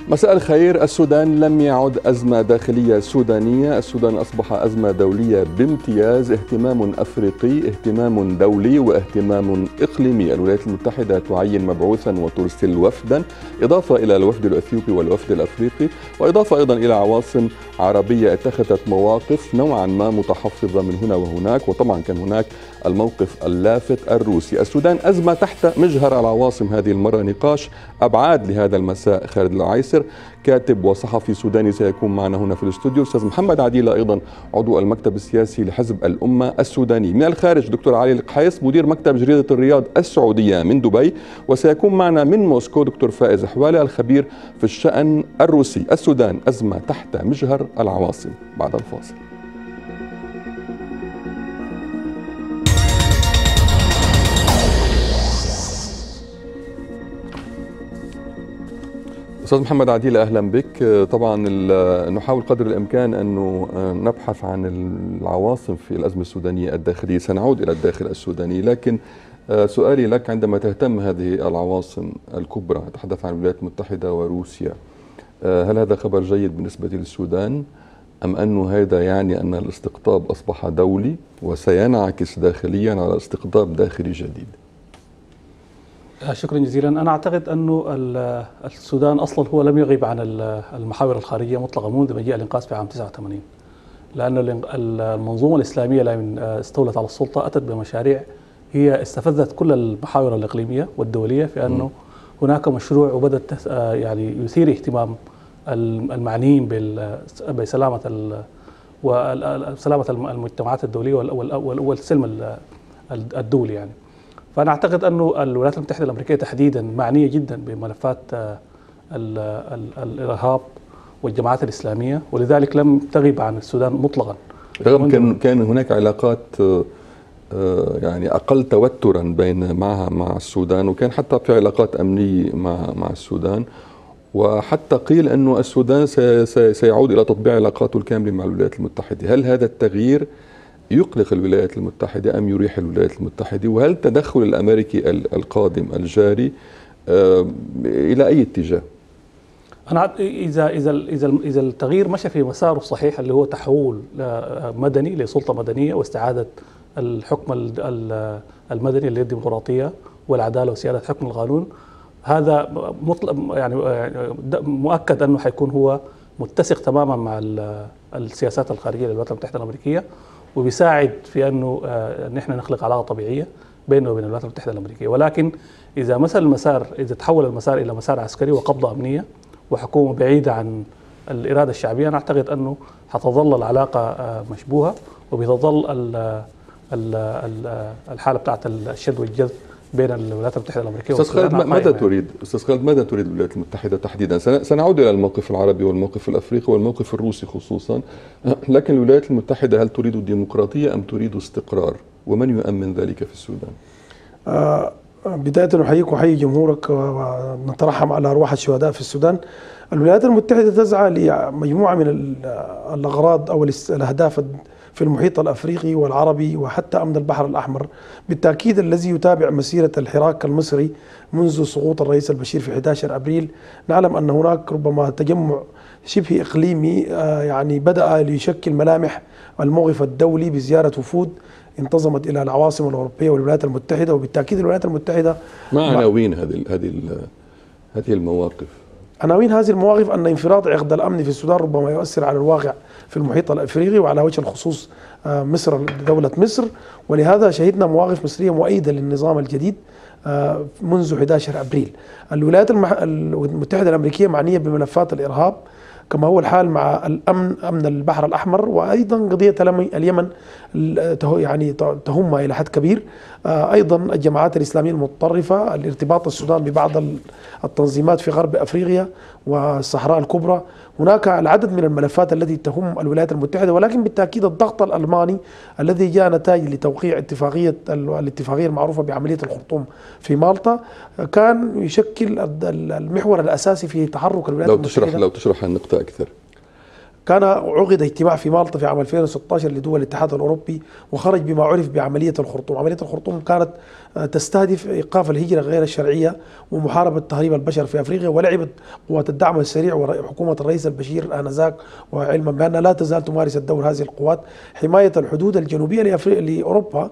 مساء الخير. السودان لم يعد أزمة داخلية سودانية، السودان أصبح أزمة دولية بامتياز، اهتمام أفريقي، اهتمام دولي، واهتمام إقليمي. الولايات المتحدة تعين مبعوثا وترسل وفدا، إضافة إلى الوفد الأثيوبي والوفد الأفريقي، وإضافة أيضا إلى عواصم عربية اتخذت مواقف نوعا ما متحفظة من هنا وهناك، وطبعا كان هناك الموقف اللافت الروسي. السودان أزمة تحت مجهر العواصم هذه المرة. نقاش أبعاد لهذا المساء. خالد العيسر كاتب وصحفي سوداني سيكون معنا هنا في الاستوديو. أستاذ محمد عديلة أيضا عضو المكتب السياسي لحزب الأمة السوداني. من الخارج دكتور علي القحيص مدير مكتب جريدة الرياض السعودية من دبي. وسيكون معنا من موسكو دكتور فائز حوالي الخبير في الشأن الروسي. السودان أزمة تحت مجهر العواصم. بعد الفاصل. أستاذ محمد عديلة أهلا بك. طبعا نحاول قدر الإمكان أنه نبحث عن العواصم في الأزمة السودانية الداخلية، سنعود إلى الداخل السوداني، لكن سؤالي لك عندما تهتم هذه العواصم الكبرى، أتحدث عن الولايات المتحدة وروسيا، هل هذا خبر جيد بالنسبة للسودان أم أنه هذا يعني أن الاستقطاب أصبح دولي وسينعكس داخليا على استقطاب داخلي جديد؟ شكرا جزيلا. أنا أعتقد أنه السودان أصلا هو لم يغيب عن المحاور الخارجية مطلقا منذ مجيء الإنقاذ في عام 89، لأن المنظومة الإسلامية لما استولت على السلطة أتت بمشاريع هي استفزت كل المحاور الإقليمية والدولية، في أنه هناك مشروع وبدأت يعني يثير اهتمام المعنيين بسلامة وسلامة المجتمعات الدولية والسلم الدولي يعني. فأنا أعتقد أنه الولايات المتحدة الأمريكية تحديدا معنية جدا بملفات الإرهاب والجماعات الإسلامية، ولذلك لم تغيب عن السودان مطلقا. رغم كان هناك علاقات يعني أقل توترا مع السودان، وكان حتى في علاقات أمنية مع السودان، وحتى قيل أنه السودان سيعود إلى تطبيع علاقاته الكاملة مع الولايات المتحدة. هل هذا التغيير يقلق الولايات المتحدة أم يريح الولايات المتحدة؟ وهل التدخل الأمريكي القادم الجاري إلى أي اتجاه؟ أنا إذا التغيير مشى في مساره الصحيح اللي هو تحول مدني لسلطة مدنية واستعادة الحكم المدني اللي الديمقراطية والعدالة وسيادة حكم القانون، هذا يعني مؤكد أنه حيكون هو متسق تماما مع السياسات الخارجية للولايات المتحدة الأمريكية، وبيساعد في أنه نحن نخلق علاقة طبيعية بينه وبين الولايات المتحدة الأمريكية. ولكن إذا تحول المسار إلى مسار عسكري وقبضة أمنية وحكومة بعيدة عن الإرادة الشعبية، أنا أعتقد أنه حتظل العلاقة مشبوهة، وبتظل الحالة بتاعت الشد والجذب بين الولايات المتحدة الأمريكية والسودان. أستاذ خالد ماذا تريد الولايات المتحدة تحديدا؟ سنعود إلى الموقف العربي والموقف الأفريقي والموقف الروسي خصوصا، لكن الولايات المتحدة هل تريد ديمقراطية أم تريد استقرار؟ ومن يؤمن ذلك في السودان؟ بداية نحييك وحيي جمهورك ونترحم على أرواح الشهداء في السودان. الولايات المتحدة تسعى لمجموعة من الأغراض أو الأهداف في المحيط الأفريقي والعربي وحتى أمن البحر الأحمر. بالتأكيد الذي يتابع مسيرة الحراك المصري منذ سقوط الرئيس البشير في 11 أبريل نعلم أن هناك ربما تجمع شبه إقليمي يعني بدأ ليشكل ملامح الموقف الدولي بزيارة وفود انتظمت إلى العواصم الأوروبية والولايات المتحدة. وبالتأكيد الولايات المتحدة ما عناوين هذه المواقف؟ عناوين هذه المواقف أن انفراط عقد الأمن في السودان ربما يؤثر على الواقع في المحيط الأفريقي، وعلى وجه الخصوص مصر دولة مصر، ولهذا شهدنا مواقف مصرية مؤيدة للنظام الجديد منذ 11 أبريل. الولايات المتحدة الأمريكية معنية بملفات الإرهاب كما هو الحال مع أمن البحر الأحمر، وأيضا قضية اليمن يعني تهمها إلى حد كبير، أيضا الجماعات الإسلامية المتطرفة، الارتباط السودان ببعض التنظيمات في غرب أفريقيا والصحراء الكبرى. هناك العدد من الملفات التي تهم الولايات المتحدة، ولكن بالتأكيد الضغط الألماني الذي جاء نتاج لتوقيع الاتفاقية المعروفة بعملية الخرطوم في مالطا كان يشكل المحور الأساسي في تحرك الولايات المتحدة. لو تشرح النقطة أكثر. كان عقد اجتماع في مالطا في عام 2016 لدول الاتحاد الأوروبي، وخرج بما عرف بعملية الخرطوم. عملية الخرطوم كانت تستهدف إيقاف الهجرة غير الشرعية ومحاربة تهريب البشر في أفريقيا. ولعبت قوات الدعم السريع وحكومة الرئيس البشير آنذاك، وعلما بأنها لا تزال تمارس الدور هذه القوات حماية الحدود الجنوبية لأوروبا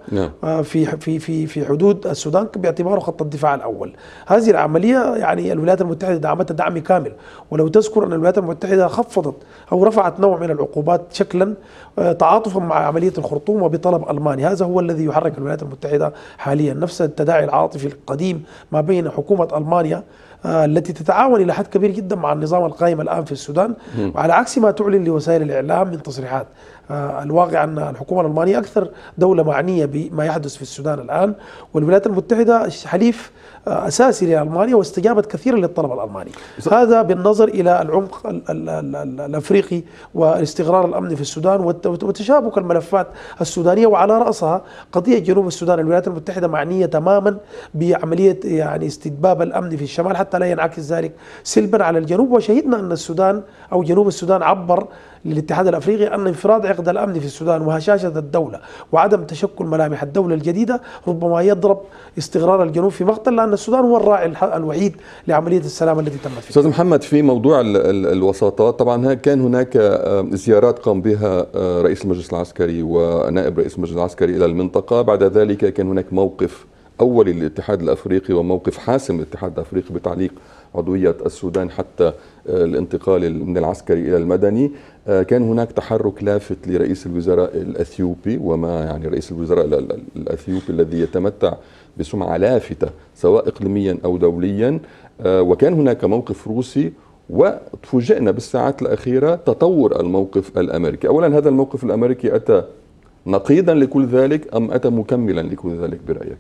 في حدود السودان باعتباره خط الدفاع الأول. هذه العملية يعني الولايات المتحدة دعمتها دعم كامل، ولو تذكر أن الولايات المتحدة خفضت أو رفعت نوع من العقوبات شكلا تعاطفا مع عملية الخرطوم وبطلب ألمانيا. هذا هو الذي يحرك الولايات المتحدة حاليا، نفس التداعي العاطفي القديم ما بين حكومة ألمانيا التي تتعاون إلى حد كبير جدا مع النظام القائم الآن في السودان، وعلى عكس ما تعلن لوسائل الإعلام من تصريحات. الواقع أن الحكومة الألمانية أكثر دولة معنية بما يحدث في السودان الآن، والولايات المتحدة حليف أساسي لألمانيا واستجابت كثيرا للطلب الألماني. هذا بالنظر إلى العمق الأفريقي واستقرار الأمن في السودان وتشابك الملفات السودانية، وعلى رأسها قضية جنوب السودان. الولايات المتحدة معنية تماما بعملية يعني استتباب الأمن في الشمال حتى لا ينعكس ذلك سلبا على الجنوب. وشهدنا أن السودان أو جنوب السودان عبر للاتحاد الأفريقي أن انفراد عقد الأمن في السودان وهشاشة الدولة وعدم تشكل ملامح الدولة الجديدة ربما يضرب استقرار الجنوب في مقتل، لأن السودان هو الراعي الوحيد لعملية السلام التي تمت فيها. أستاذ محمد، في موضوع الوساطات طبعا كان هناك زيارات قام بها رئيس المجلس العسكري ونائب رئيس المجلس العسكري إلى المنطقة. بعد ذلك كان هناك موقف أولي للاتحاد الأفريقي وموقف حاسم للاتحاد الأفريقي بتعليق عضوية السودان حتى الانتقال من العسكري إلى المدني. كان هناك تحرك لافت لرئيس الوزراء الأثيوبي، وما يعني رئيس الوزراء الأثيوبي الذي يتمتع بسمعة لافتة سواء إقليميا أو دوليا، وكان هناك موقف روسي، وفوجئنا بالساعات الأخيرة تطور الموقف الأمريكي. أولا، هذا الموقف الأمريكي أتى نقيضا لكل ذلك أم أتى مكملا لكل ذلك برأيك؟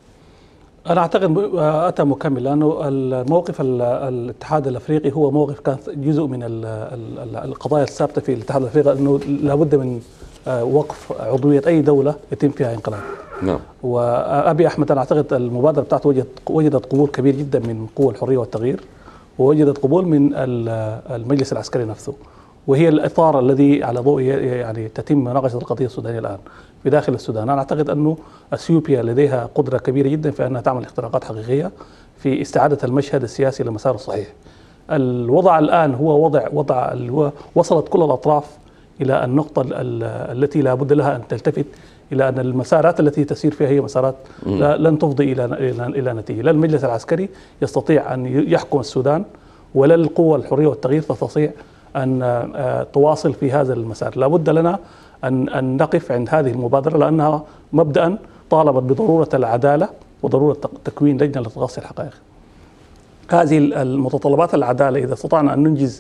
أنا أعتقد أتى مكمل، لأنه الموقف الاتحاد الأفريقي هو موقف كان جزء من القضايا الثابتة في الاتحاد الأفريقي، أنه لابد من وقف عضوية أي دولة يتم فيها انقلاب. نعم. وأبي أحمد أنا أعتقد المبادرة بتاعته وجدت قبول كبير جدا من قوى الحرية والتغيير، ووجدت قبول من المجلس العسكري نفسه، وهي الإطار الذي على ضوء يعني تتم مناقشة القضية السودانية الآن في داخل السودان. أنا أعتقد أنه أثيوبيا لديها قدرة كبيرة جدا في أنها تعمل اختراقات حقيقية في استعادة المشهد السياسي لمساره الصحيح. الوضع الآن هو وضع وصلت كل الأطراف إلى النقطة التي لا بد لها أن تلتفت إلى أن المسارات التي تسير فيها هي مسارات لن تفضي إلى نتيجة. لا المجلس العسكري يستطيع أن يحكم السودان، ولا القوى الحرية والتغيير تستطيع أن تواصل في هذا المسار. لا بد لنا أن نقف عند هذه المبادرة، لأنها مبدأ طالبت بضرورة العدالة وضرورة تكوين لجنة لتقصي الحقائق. هذه المتطلبات العدالة إذا استطعنا أن ننجز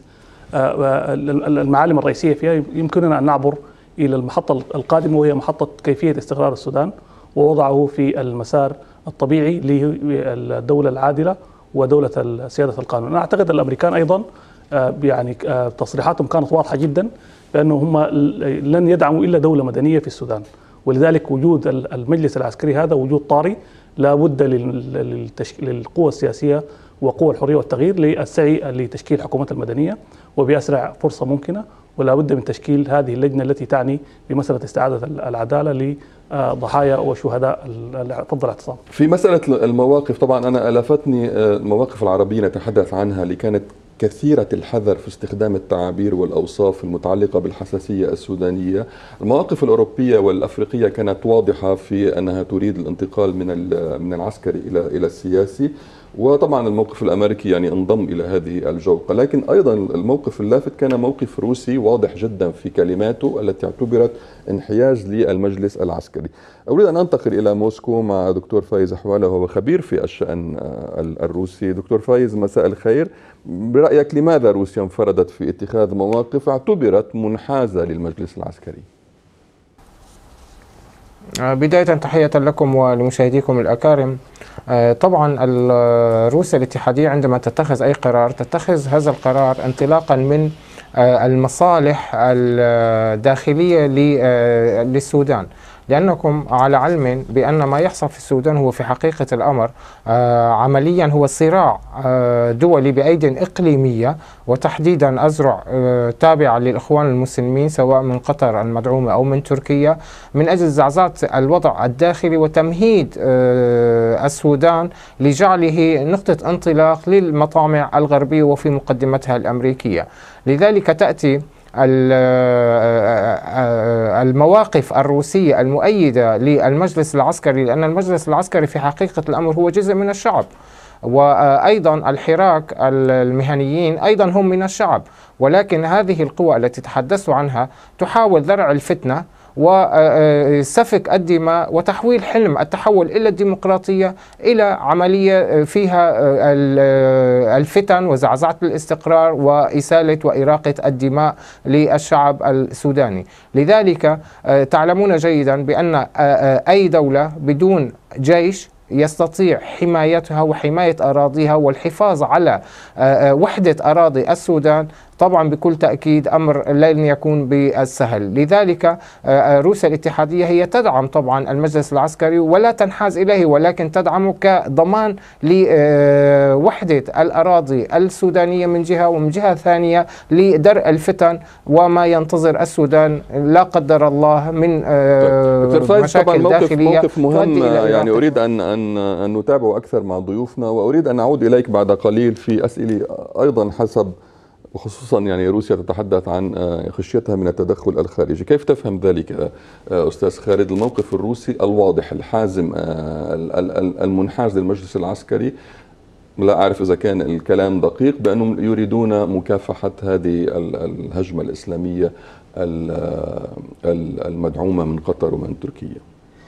المعالم الرئيسية فيها، يمكننا أن نعبر إلى المحطة القادمة، وهي محطة كيفية استقرار السودان ووضعه في المسار الطبيعي للدولة العادلة ودولة سيادة القانون. أنا أعتقد الأمريكان أيضا يعني تصريحاتهم كانت واضحة جدا بأنه هم لن يدعموا إلا دولة مدنية في السودان، ولذلك وجود المجلس العسكري هذا وجود طارئ. لا بد للقوى السياسية وقوى الحرية والتغيير للسعي لتشكيل حكومة المدنية وبأسرع فرصة ممكنة، ولا بد من تشكيل هذه اللجنة التي تعني بمسألة استعادة العدالة لضحايا وشهداء. تفضل اعتصام. في مسألة المواقف، طبعا أنا ألفتني المواقف العربية نتحدث عنها اللي كانت كثيرة الحذر في استخدام التعابير والأوصاف المتعلقة بالحساسية السودانية. المواقف الأوروبية والأفريقية كانت واضحة في أنها تريد الانتقال من العسكري إلى السياسي، وطبعا الموقف الأمريكي يعني انضم إلى هذه الجوقة. لكن أيضا الموقف اللافت كان موقف روسي واضح جدا في كلماته التي اعتبرت انحياز للمجلس العسكري. أريد أن أنتقل إلى موسكو مع دكتور فايز حوالة، وهو خبير في الشأن الروسي. دكتور فايز، مساء الخير. برأيك لماذا روسيا انفردت في اتخاذ مواقف اعتبرت منحازة للمجلس العسكري؟ بداية تحية لكم ولمشاهديكم الأكارم. طبعا روسيا الاتحادية عندما تتخذ أي قرار تتخذ هذا القرار انطلاقا من المصالح الداخلية للسودان، لأنكم على علم بأن ما يحصل في السودان هو في حقيقة الأمر عمليا هو صراع دولي بأيد إقليمية، وتحديدا أزرع تابعة للإخوان المسلمين سواء من قطر المدعومة أو من تركيا، من أجل زعزعة الوضع الداخلي وتمهيد السودان لجعله نقطة انطلاق للمطامع الغربية وفي مقدمتها الأمريكية. لذلك تأتي المواقف الروسية المؤيدة للمجلس العسكري، لأن المجلس العسكري في حقيقة الأمر هو جزء من الشعب، وأيضا الحراك المهنيين أيضا هم من الشعب، ولكن هذه القوى التي تحدثت عنها تحاول زرع الفتنة وسفك الدماء وتحويل حلم التحول إلى الديمقراطية إلى عملية فيها الفتن وزعزعة الاستقرار وإسالة وإراقة الدماء للشعب السوداني. لذلك تعلمون جيدا بأن أي دولة بدون جيش يستطيع حمايتها وحماية أراضيها والحفاظ على وحدة أراضي السودان طبعا بكل تأكيد أمر لن يكون بالسهل. لذلك روسيا الاتحادية هي تدعم طبعا المجلس العسكري ولا تنحاز إليه، ولكن تدعمه كضمان لوحدة الأراضي السودانية من جهة، ومن جهة ثانية لدرء الفتن وما ينتظر السودان لا قدر الله من مشاكل داخلية. موقف مهم يعني أريد أن نتابعه أكثر مع ضيوفنا، وأريد أن أعود إليك بعد قليل في أسئلة أيضا حسب، وخصوصا يعني روسيا تتحدث عن خشيتها من التدخل الخارجي. كيف تفهم ذلك أستاذ خالد، الموقف الروسي الواضح الحازم المنحاز للمجلس العسكري؟ لا أعرف إذا كان الكلام دقيق بأنهم يريدون مكافحة هذه الهجمة الإسلامية المدعومة من قطر ومن تركيا.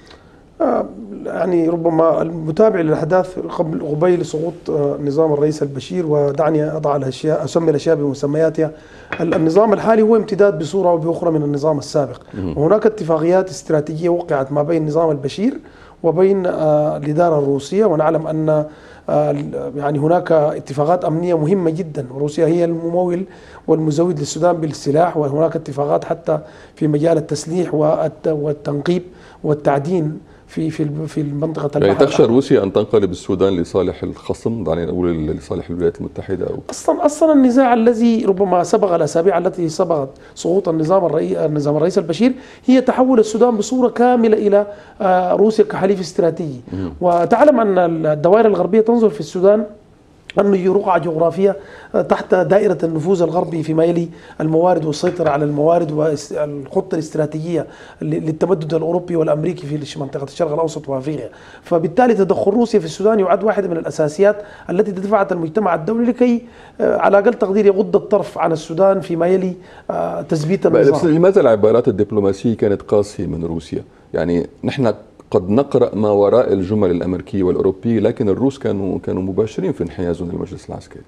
يعني ربما المتابع للأحداث قبيل سقوط نظام الرئيس البشير، ودعني أضع الأشياء أسمي الأشياء بمسمياتها، النظام الحالي هو امتداد بصورة أو بأخرى من النظام السابق، وهناك اتفاقيات استراتيجية وقعت ما بين نظام البشير وبين الإدارة الروسية، ونعلم أن يعني هناك اتفاقات أمنية مهمة جدا، وروسيا هي الممول والمزود للسودان بالسلاح، وهناك اتفاقات حتى في مجال التسليح والتنقيب والتعدين في المنطقة البحر. يعني تخشى روسيا أن تنقلب السودان لصالح الخصم، دعني نقول لصالح الولايات المتحدة؟ أصلا النزاع الذي ربما سبق الأسابيع التي سبقت سقوط النظام الرئيس البشير هي تحول السودان بصورة كاملة إلى روسيا كحليف استراتيجي. وتعلم أن الدوائر الغربية تنظر في السودان أنه رقعة جغرافية تحت دائرة النفوذ الغربي فيما يلي الموارد والسيطرة على الموارد والخطة الاستراتيجية للتمدد الأوروبي والأمريكي في منطقة الشرق الأوسط وأفريقيا. فبالتالي تدخل روسيا في السودان يعد واحدة من الأساسيات التي دفعت المجتمع الدولي لكي على أقل تقدير يغض الطرف عن السودان فيما يلي تثبيت النظام. لماذا العبارات الدبلوماسية كانت قاسية من روسيا؟ يعني نحن قد نقرأ ما وراء الجمل الأمريكية والأوروبية، لكن الروس كانوا مباشرين في انحيازهم للمجلس العسكري.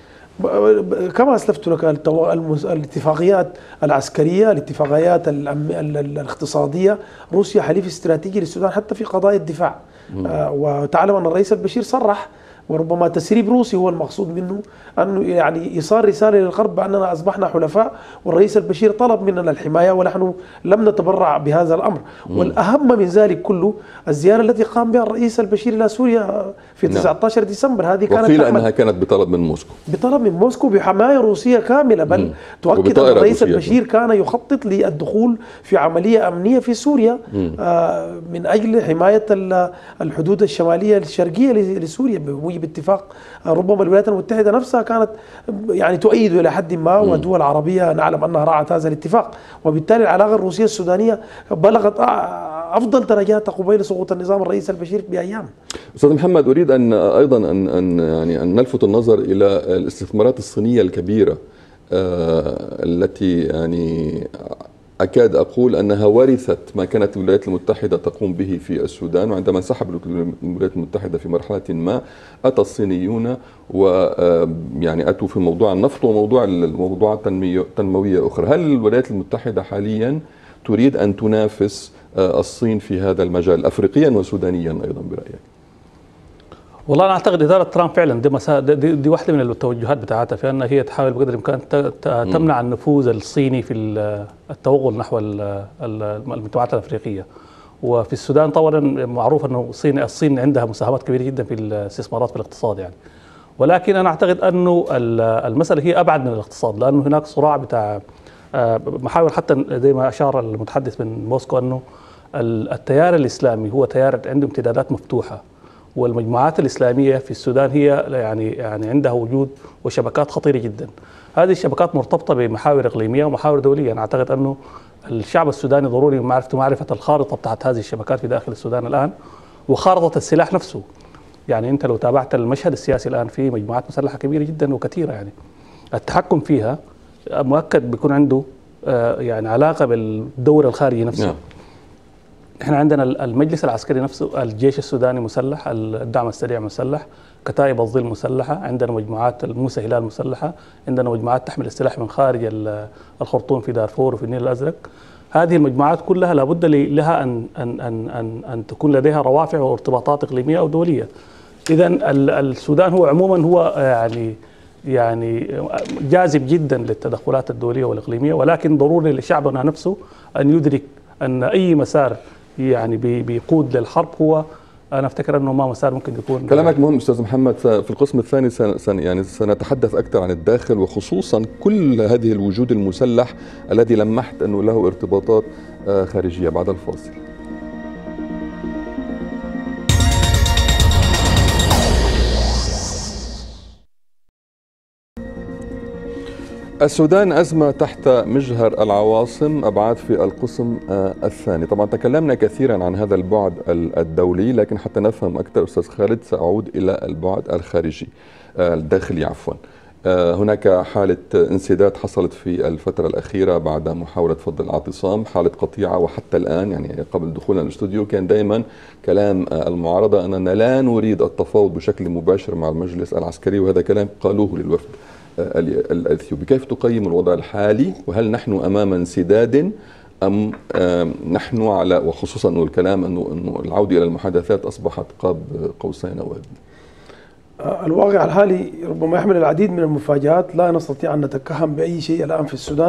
كما أسلفت لك الاتفاقيات العسكرية، الاتفاقيات الاقتصادية، روسيا حليف استراتيجي للسودان حتى في قضايا الدفاع. وتعلم أن الرئيس البشير صرح، وربما تسريب روسي هو المقصود منه، أنه يعني إيصال رسالة للغرب بأننا أصبحنا حلفاء، والرئيس البشير طلب مننا الحماية ونحن لم نتبرع بهذا الأمر. والأهم من ذلك كله الزيارة التي قام بها الرئيس البشير إلى سوريا في 19 ديسمبر، هذه كانت وقيل أنها كانت بطلب من موسكو، بحماية روسية كاملة، بل تؤكد أن الرئيس البشير كان يخطط للدخول في عملية أمنية في سوريا من أجل حماية الحدود الشمالية الشرقية لسوريا باتفاق. ربما الولايات المتحدة نفسها كانت يعني تؤيد إلى حد ما، ودول عربية نعلم أنها راعت هذا الاتفاق، وبالتالي العلاقة الروسية السودانية بلغت أفضل درجاتها قبيل سقوط النظام الرئيس البشير بأيام. أستاذ محمد، أريد أن أيضا أن نلفت النظر إلى الاستثمارات الصينية الكبيرة التي يعني أكاد أقول أنها ورثت ما كانت الولايات المتحدة تقوم به في السودان، وعندما انسحبت الولايات المتحدة في مرحلة ما أتى الصينيون ويعني أتوا في موضوع النفط وموضوع الموضوعات تنموية أخرى. هل الولايات المتحدة حاليا تريد أن تنافس الصين في هذا المجال أفريقيا وسودانيا أيضا برأيك؟ والله أنا أعتقد إدارة ترامب فعلا دي واحدة من التوجهات بتاعتها، في أنها هي تحاول بقدر الإمكان تمنع النفوذ الصيني في التوغل نحو المجتمعات الأفريقية. وفي السودان طبعا معروف انه الصين عندها مساهمات كبيره جدا في الاستثمارات في الاقتصاد يعني. ولكن انا اعتقد انه المساله هي ابعد من الاقتصاد، لانه هناك صراع بتاع محاور، حتى زي ما اشار المتحدث من موسكو انه التيار الاسلامي هو تيار عنده امتدادات مفتوحه، والمجموعات الاسلاميه في السودان هي يعني عندها وجود وشبكات خطيره جدا. هذه الشبكات مرتبطه بمحاور اقليميه ومحاور دوليه. انا اعتقد انه الشعب السوداني ضروري معرفه الخارطه بتاعت هذه الشبكات في داخل السودان الان، وخارطه السلاح نفسه. يعني انت لو تابعت المشهد السياسي الان في مجموعات مسلحه كبيره جدا وكثيره، يعني التحكم فيها مؤكد بيكون عنده يعني علاقه بالدور الخارجي نفسه. احنا عندنا المجلس العسكري نفسه، الجيش السوداني مسلح، الدعم السريع مسلح، كتائب الظل مسلحه، عندنا مجموعات موسى هلال مسلحه، عندنا مجموعات تحمل السلاح من خارج الخرطوم في دارفور وفي النيل الازرق. هذه المجموعات كلها لابد لها ان تكون لديها روافع وارتباطات اقليميه او دوليه. اذا السودان هو عموما هو يعني جاذب جدا للتدخلات الدوليه والاقليميه، ولكن ضروري لشعبنا نفسه ان يدرك ان اي مسار يعني بيقود للحرب هو، انا افتكر انه ما مسار ممكن يكون. كلامك مهم استاذ محمد. في القسم الثاني يعني سنتحدث اكثر عن الداخل، وخصوصا كل هذه الوجود المسلح الذي لمحت انه له ارتباطات خارجيه بعد الفاصل. السودان أزمة تحت مجهر العواصم، أبعاد في القسم الثاني. طبعا تكلمنا كثيرا عن هذا البعد الدولي، لكن حتى نفهم أكثر أستاذ خالد سأعود إلى البعد الخارجي الداخلي عفوا. هناك حالة انسداد حصلت في الفترة الأخيرة بعد محاولة فض الاعتصام، حالة قطيعة، وحتى الآن يعني قبل دخولنا الاستوديو كان دائما كلام المعارضة أننا لا نريد التفاوض بشكل مباشر مع المجلس العسكري، وهذا كلام قالوه للوفد الأثيوبي. كيف تقيم الوضع الحالي، وهل نحن أمام انسداد أم نحن على، وخصوصا أنه الكلام أنه العودة إلى المحادثات أصبحت قاب قوسين أو أدنى؟ الواقع الحالي ربما يحمل العديد من المفاجآت، لا نستطيع أن نتكهن بأي شيء الآن في السودان.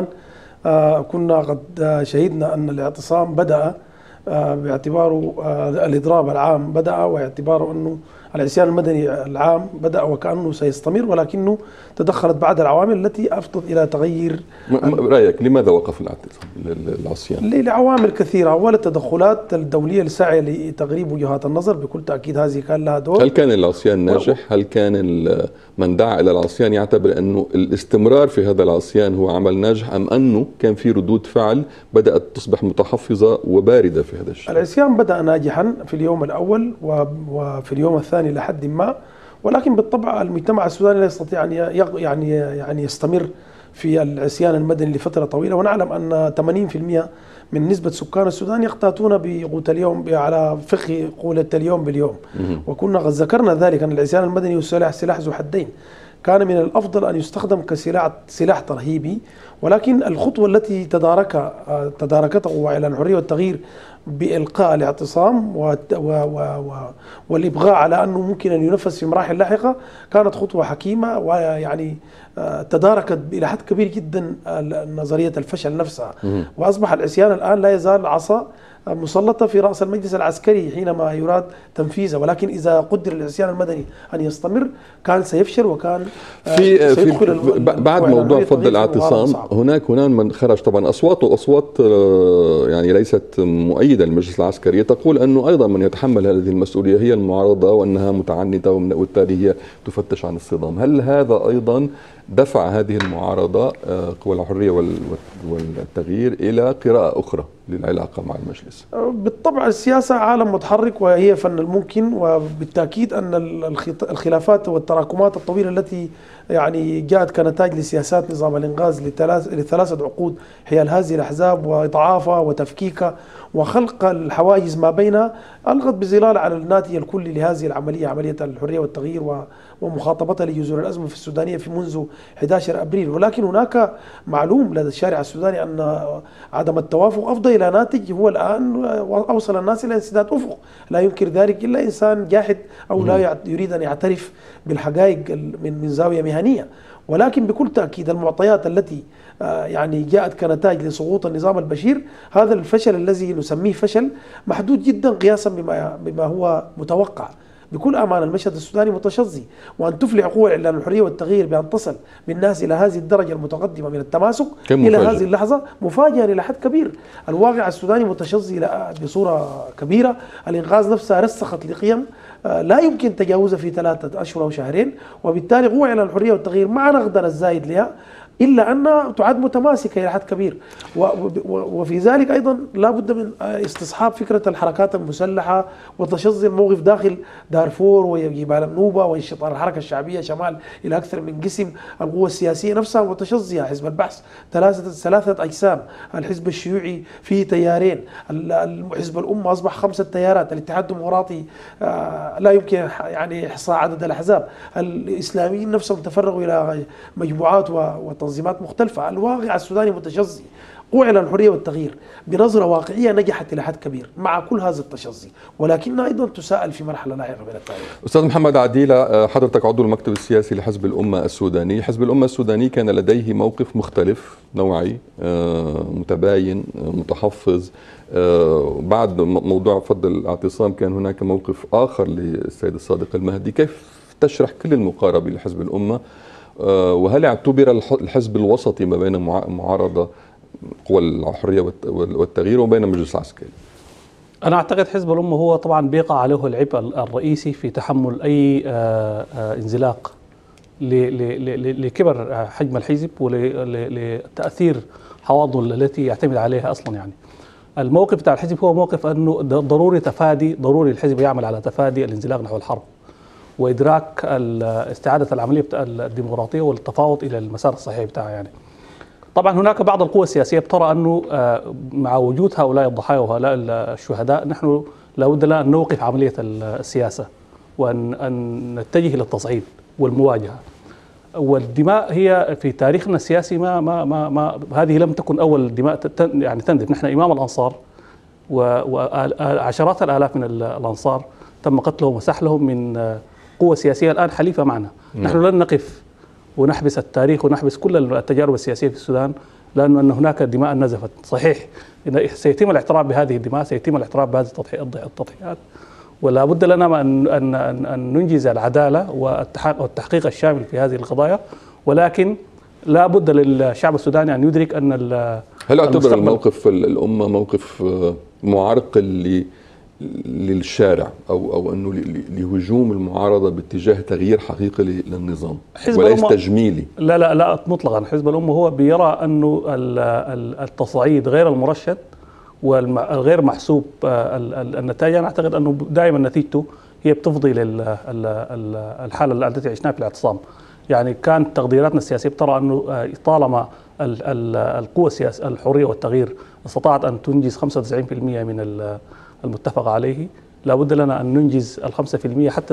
كنا قد شهدنا أن الاعتصام بدأ باعتباره الإضراب العام بدأ، واعتباره أنه العصيان المدني العام بدأ وكأنه سيستمر، ولكنه تدخلت بعض العوامل التي أفضت إلى تغيير. رأيك لماذا وقف العصيان؟ لعوامل كثيرة. أولا التدخلات الدولية الساعية لتغريب وجهات النظر، بكل تأكيد هذه كان لها دور. هل كان العصيان ناجح؟ هل كان من دعا إلى العصيان يعتبر أنه الاستمرار في هذا العصيان هو عمل ناجح، أم أنه كان في ردود فعل بدأت تصبح متحفظة وباردة في هذا الشيء؟ العصيان بدأ ناجحا في اليوم الأول وفي اليوم الثاني لحد ما، ولكن بالطبع المجتمع السوداني لا يستطيع أن يعني يستمر في العصيان المدني لفترة طويلة. ونعلم أن 80% من نسبة سكان السودان يقتاتون بقوت اليوم على فقه قولة اليوم باليوم. وكنا قد ذكرنا ذلك أن العصيان المدني هو سلاح ذو حدين. كان من الأفضل أن يستخدم كسلاح ترهيبي، ولكن الخطوة التي تداركته وإلى الحرية والتغيير بإلقاء الاعتصام والإبغاء على أنه ممكن أن ينفذ في مراحل لاحقة كانت خطوة حكيمة، ويعني تداركت إلى حد كبير جدا نظرية الفشل نفسها. وأصبح العصيان الآن لا يزال عصا مسلطة في رأس المجلس العسكري حينما يراد تنفيذه، ولكن إذا قدر العصيان المدني أن يستمر كان سيفشل، وكان سيدخل بعد موضوع فض الاعتصام. هناك من خرج طبعا أصوات يعني ليست مؤيدة للمجلس العسكري تقول أنه أيضا من يتحمل هذه المسؤولية هي المعارضة، وأنها متعنتة وبالتالي هي تفتش عن الصدام. هل هذا أيضا دفع هذه المعارضة قوى الحرية والتغيير إلى قراءة أخرى للعلاقة مع المجلس؟ بالطبع السياسة عالم متحرك وهي فن الممكن، وبالتأكيد أن الخلافات والتراكمات الطويلة التي يعني جاءت كنتاج لسياسات نظام الإنقاذ لثلاثة عقود حيال هذه الأحزاب وإضعافها وتفكيكها وخلق الحواجز ما بينها، ألغت بظلال على الناتج الكلي لهذه العملية، عملية الحرية والتغيير ومخاطبتها لجذور الأزمة في السودانية في منذ 11 أبريل. ولكن هناك معلوم لدى الشارع السوداني أن عدم التوافق أفضى إلى ناتج هو الآن أوصل الناس إلى انسداد أفق. لا ينكر ذلك إلا إنسان جاحد أو لا يريد أن يعترف بالحقائق من زاوية مهنية. ولكن بكل تأكيد المعطيات التي يعني جاءت كنتاج لسقوط النظام البشير، هذا الفشل الذي نسميه فشل محدود جدا قياسا بما هو متوقع. بكل أمانة المشهد السوداني متشظي، وأن تفلح قوى إعلان الحرية والتغيير بأن تصل بالناس إلى هذه الدرجة المتقدمة من التماسك إلى هذه اللحظة مفاجأة إلى حد كبير. الواقع السوداني متشظي بصورة كبيرة. الإنقاذ نفسها رسخت لقيم لا يمكن تجاوزها في 3 أشهر أو شهرين، وبالتالي قوى إعلان الحرية والتغيير مع نقدنا الزايد لها إلا أنها تعد متماسكة إلى حد كبير. وفي ذلك أيضا لا بد من استصحاب فكرة الحركات المسلحة وتشظي الموقف داخل دارفور وجبال النوبة وانشطار الحركة الشعبية شمال إلى أكثر من قسم. القوى السياسية نفسها متشظية، حزب البعث 3 أجسام، الحزب الشيوعي فيه تيارين، حزب الأمة أصبح 5 تيارات، الاتحاد الديمقراطي لا يمكن يعني إحصاء عدد الأحزاب، الإسلاميين نفسهم تفرغوا إلى مجموعات وتنظيمات مختلفة. الواقع السوداني متشظي. قوى إلى الحرية والتغيير بنظرة واقعية نجحت إلى حد كبير مع كل هذا التشظي، ولكنها أيضا تساءل في مرحلة لاحقة من التاريخ. أستاذ محمد عديلة، حضرتك عضو المكتب السياسي لحزب الأمة السوداني. حزب الأمة السوداني كان لديه موقف مختلف نوعي، متباين، متحفظ. بعد موضوع فض الاعتصام كان هناك موقف آخر للسيد الصادق المهدي. كيف تشرح كل المقاربة لحزب الأمة، وهل اعتبر الحزب الوسطي ما بين معارضة قوى الحرية والتغيير وبين المجلس العسكري؟ أنا أعتقد حزب الأمة هو طبعا بيقع عليه العبء الرئيسي في تحمل أي انزلاق لكبر حجم الحزب ولتأثير حواضنه التي يعتمد عليها أصلا. يعني الموقف بتاع الحزب هو موقف أنه ضروري الحزب يعمل على تفادي الانزلاق نحو الحرب وإدراك استعادة العملية الديمقراطية والتفاوض إلى المسار الصحيح بتاعها. يعني طبعا هناك بعض القوى السياسية بترى أنه مع وجود هؤلاء الضحايا وهؤلاء الشهداء نحن لابد لنا أن نوقف عملية السياسة وأن نتجه إلى التصعيد والمواجهة. والدماء هي في تاريخنا السياسي ما هذه لم تكن أول دماء يعني تندب. نحن إمام الأنصار وعشرات الآلاف من الأنصار تم قتلهم وسحلهم من قوة سياسية الآن حليفة معنا. نحن لن نقف ونحبس التاريخ ونحبس كل التجارب السياسية في السودان لأن هناك دماء نزفت. صحيح سيتم الاعتراف بهذه الدماء، سيتم الاعتراف بهذه التضحيات، ولا بد لنا أن ننجز العدالة والتحقيق الشامل في هذه القضايا. ولكن لا بد للشعب السوداني أن يدرك أن هل اعتبر الموقف الأمة موقف معرقل للشارع أو أنه لهجوم المعارضة باتجاه تغيير حقيقي للنظام وليس تجميلي؟ لا مطلقا. حزب الأمة هو بيرى أنه التصعيد غير المرشد والغير محسوب النتائج. أنا أعتقد أنه دائما نتيجته هي بتفضي للحالة التي عشناها في الاعتصام. يعني كانت تقديراتنا السياسية بترى أنه طالما القوى السياسية الحرية والتغيير استطاعت أن تنجز 95% من المتفق عليه، لابد لنا أن ننجز 5%، حتى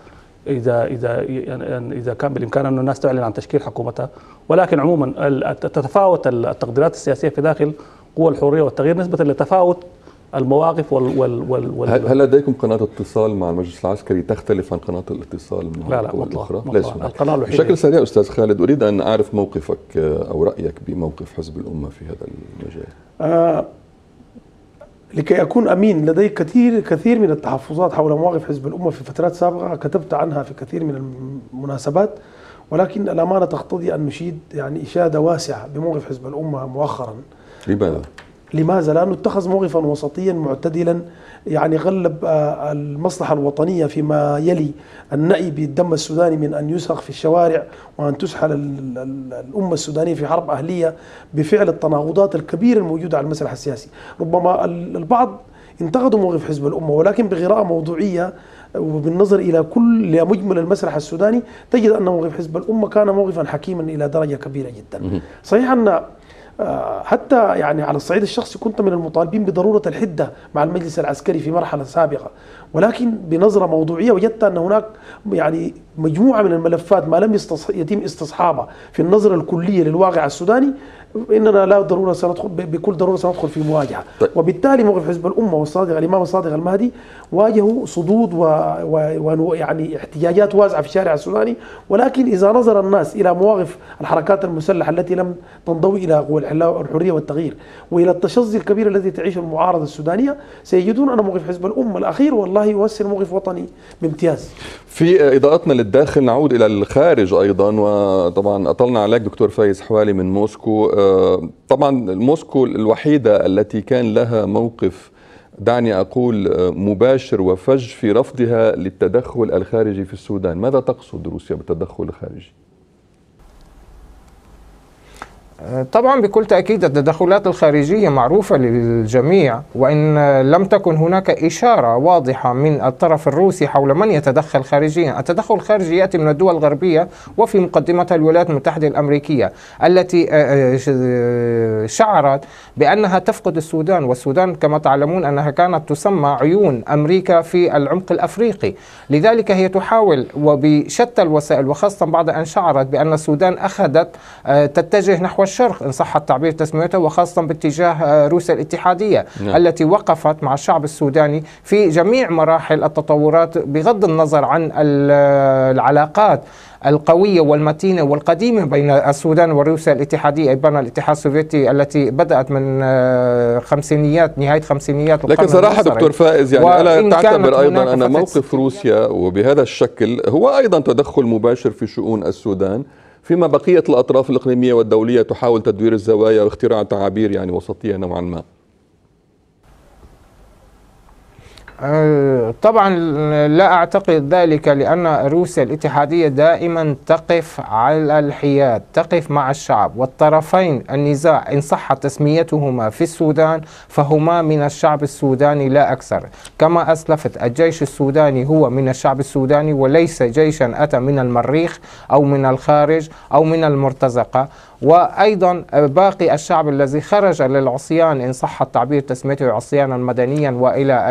إذا كان بالإمكان أن الناس تعلن عن تشكيل حكومتها. ولكن عموما تتفاوت التقديرات السياسية في داخل قوى الحرية والتغيير نسبة لتفاوت المواقف هل لديكم قناة اتصال مع المجلس العسكري تختلف عن قناة الاتصال مع القوى الأخرى؟ القناة الوحيدة. بشكل سريع أستاذ خالد، أريد أن أعرف موقفك أو رأيك بموقف حزب الأمة في هذا المجال. لكي أكون أمين، لدي كثير من التحفظات حول مواقف حزب الأمة في فترات سابقة، كتبت عنها في كثير من المناسبات، ولكن الأمانة تقتضي أن نشيد يعني إشادة واسعة بموقف حزب الأمة مؤخرا. لماذا؟ لأنه اتخذ موقفا وسطيا معتدلا، يعني غلب المصلحة الوطنية فيما يلي النأي بالدم السوداني من أن يسخ في الشوارع وأن تسحل الأمة السودانية في حرب أهلية بفعل التناقضات الكبيرة الموجودة على المسرح السياسي. ربما البعض انتقدوا موقف حزب الأمة، ولكن بقراءة موضوعية وبالنظر إلى مجمل المسرح السوداني تجد أن موقف حزب الأمة كان موقفا حكيما إلى درجة كبيرة جدا. صحيح أن حتى يعني على الصعيد الشخصي كنت من المطالبين بضرورة الحدة مع المجلس العسكري في مرحلة سابقة، ولكن بنظرة موضوعية وجدت أن هناك يعني مجموعة من الملفات ما لم يتم استصحابها في النظرة الكلية للواقع السوداني، إننا لا ضرورة سندخل بكل ضرورة سندخل في مواجهة. طيب. وبالتالي موقف حزب الأمة والصادق الإمام الصادق المهدي واجهوا صدود ويعني احتجاجات واسعة في الشارع السوداني، ولكن إذا نظر الناس إلى مواقف الحركات المسلحة التي لم تنضوي إلى الحرية والتغيير وإلى التشظي الكبير الذي تعيشه المعارضة السودانية، سيجدون أن موقف حزب الأمة الأخير والله يمثل موقف وطني بامتياز. في إضاءتنا للداخل نعود إلى الخارج أيضا، وطبعا أطلنا عليك دكتور فايز حوالي من موسكو. طبعا موسكو الوحيدة التي كان لها موقف دعني أقول مباشر وفج في رفضها للتدخل الخارجي في السودان. ماذا تقصد روسيا بالتدخل الخارجي؟ طبعا بكل تأكيد التدخلات الخارجية معروفة للجميع، وإن لم تكن هناك إشارة واضحة من الطرف الروسي حول من يتدخل خارجيا. التدخل الخارجي يأتي من الدول الغربية وفي مقدمتها الولايات المتحدة الأمريكية التي شعرت بأنها تفقد السودان، والسودان كما تعلمون أنها كانت تسمى عيون أمريكا في العمق الأفريقي. لذلك هي تحاول وبشتى الوسائل، وخاصة بعد أن شعرت بأن السودان أخذت تتجه نحو الشرق إن صح التعبير تسميته، وخاصة باتجاه روسيا الاتحادية التي وقفت مع الشعب السوداني في جميع مراحل التطورات بغض النظر عن العلاقات القوية والمتينة والقديمة بين السودان وروسيا الاتحادية، أيضا الاتحاد السوفيتي التي بدأت من خمسينيات نهاية خمسينيات. لكن صراحة دكتور فائز يعني ألا تعتبر أيضا أن موقف روسيا وبهذا الشكل هو أيضا تدخل مباشر في شؤون السودان، فيما بقية الأطراف الإقليمية والدولية تحاول تدوير الزوايا واختراع تعابير يعني وسطية نوعا ما؟ طبعا لا أعتقد ذلك، لأن روسيا الاتحادية دائما تقف على الحياد، تقف مع الشعب، والطرفين النزاع إن صح تسميتهما في السودان فهما من الشعب السوداني لا أكثر. كما أسلفت الجيش السوداني هو من الشعب السوداني وليس جيشا أتى من المريخ أو من الخارج أو من المرتزقة. وأيضا باقي الشعب الذي خرج للعصيان إن صح التعبير تسميته عصيانا مدنيا وإلى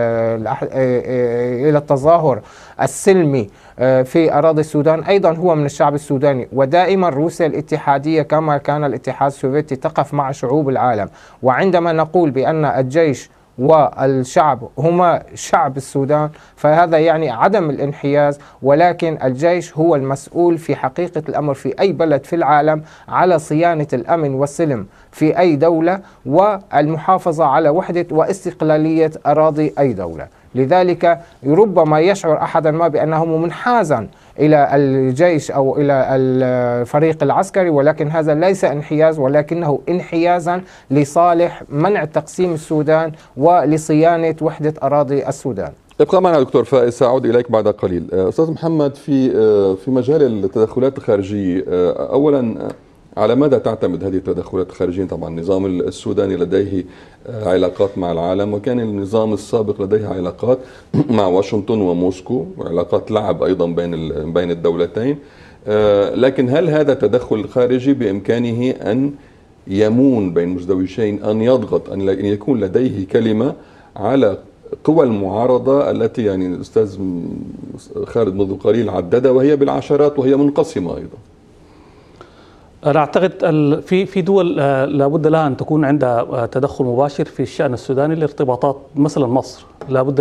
التظاهر السلمي في أراضي السودان أيضا هو من الشعب السوداني. ودائما روسيا الاتحادية كما كان الاتحاد السوفيتي تقف مع شعوب العالم. وعندما نقول بأن الجيش والشعب هما شعب السودان فهذا يعني عدم الانحياز، ولكن الجيش هو المسؤول في حقيقة الأمر في أي بلد في العالم على صيانة الأمن والسلم في أي دولة والمحافظة على وحدة واستقلالية أراضي أي دولة. لذلك ربما يشعر أحدا ما بأنه منحازا إلى الجيش أو إلى الفريق العسكري، ولكن هذا ليس انحياز ولكنه انحيازا لصالح منع تقسيم السودان ولصيانة وحدة أراضي السودان. ابقى معنا دكتور فائز، سأعود إليك بعد قليل. أستاذ محمد، في مجال التدخلات الخارجية، أولا على ماذا تعتمد هذه التدخلات الخارجية؟ طبعا النظام السوداني لديه علاقات مع العالم، وكان النظام السابق لديه علاقات مع واشنطن وموسكو وعلاقات لعب أيضا بين الدولتين. لكن هل هذا تدخل خارجي بإمكانه أن يمون بين مزدوجين، أن يضغط، أن يكون لديه كلمة على قوى المعارضة التي يعني الأستاذ خالد منذ قليل عددها وهي بالعشرات وهي منقسمة أيضا؟ أنا أعتقد في دول لابد لها أن تكون عندها تدخل مباشر في الشأن السوداني لارتباطات، مثلا مصر لابد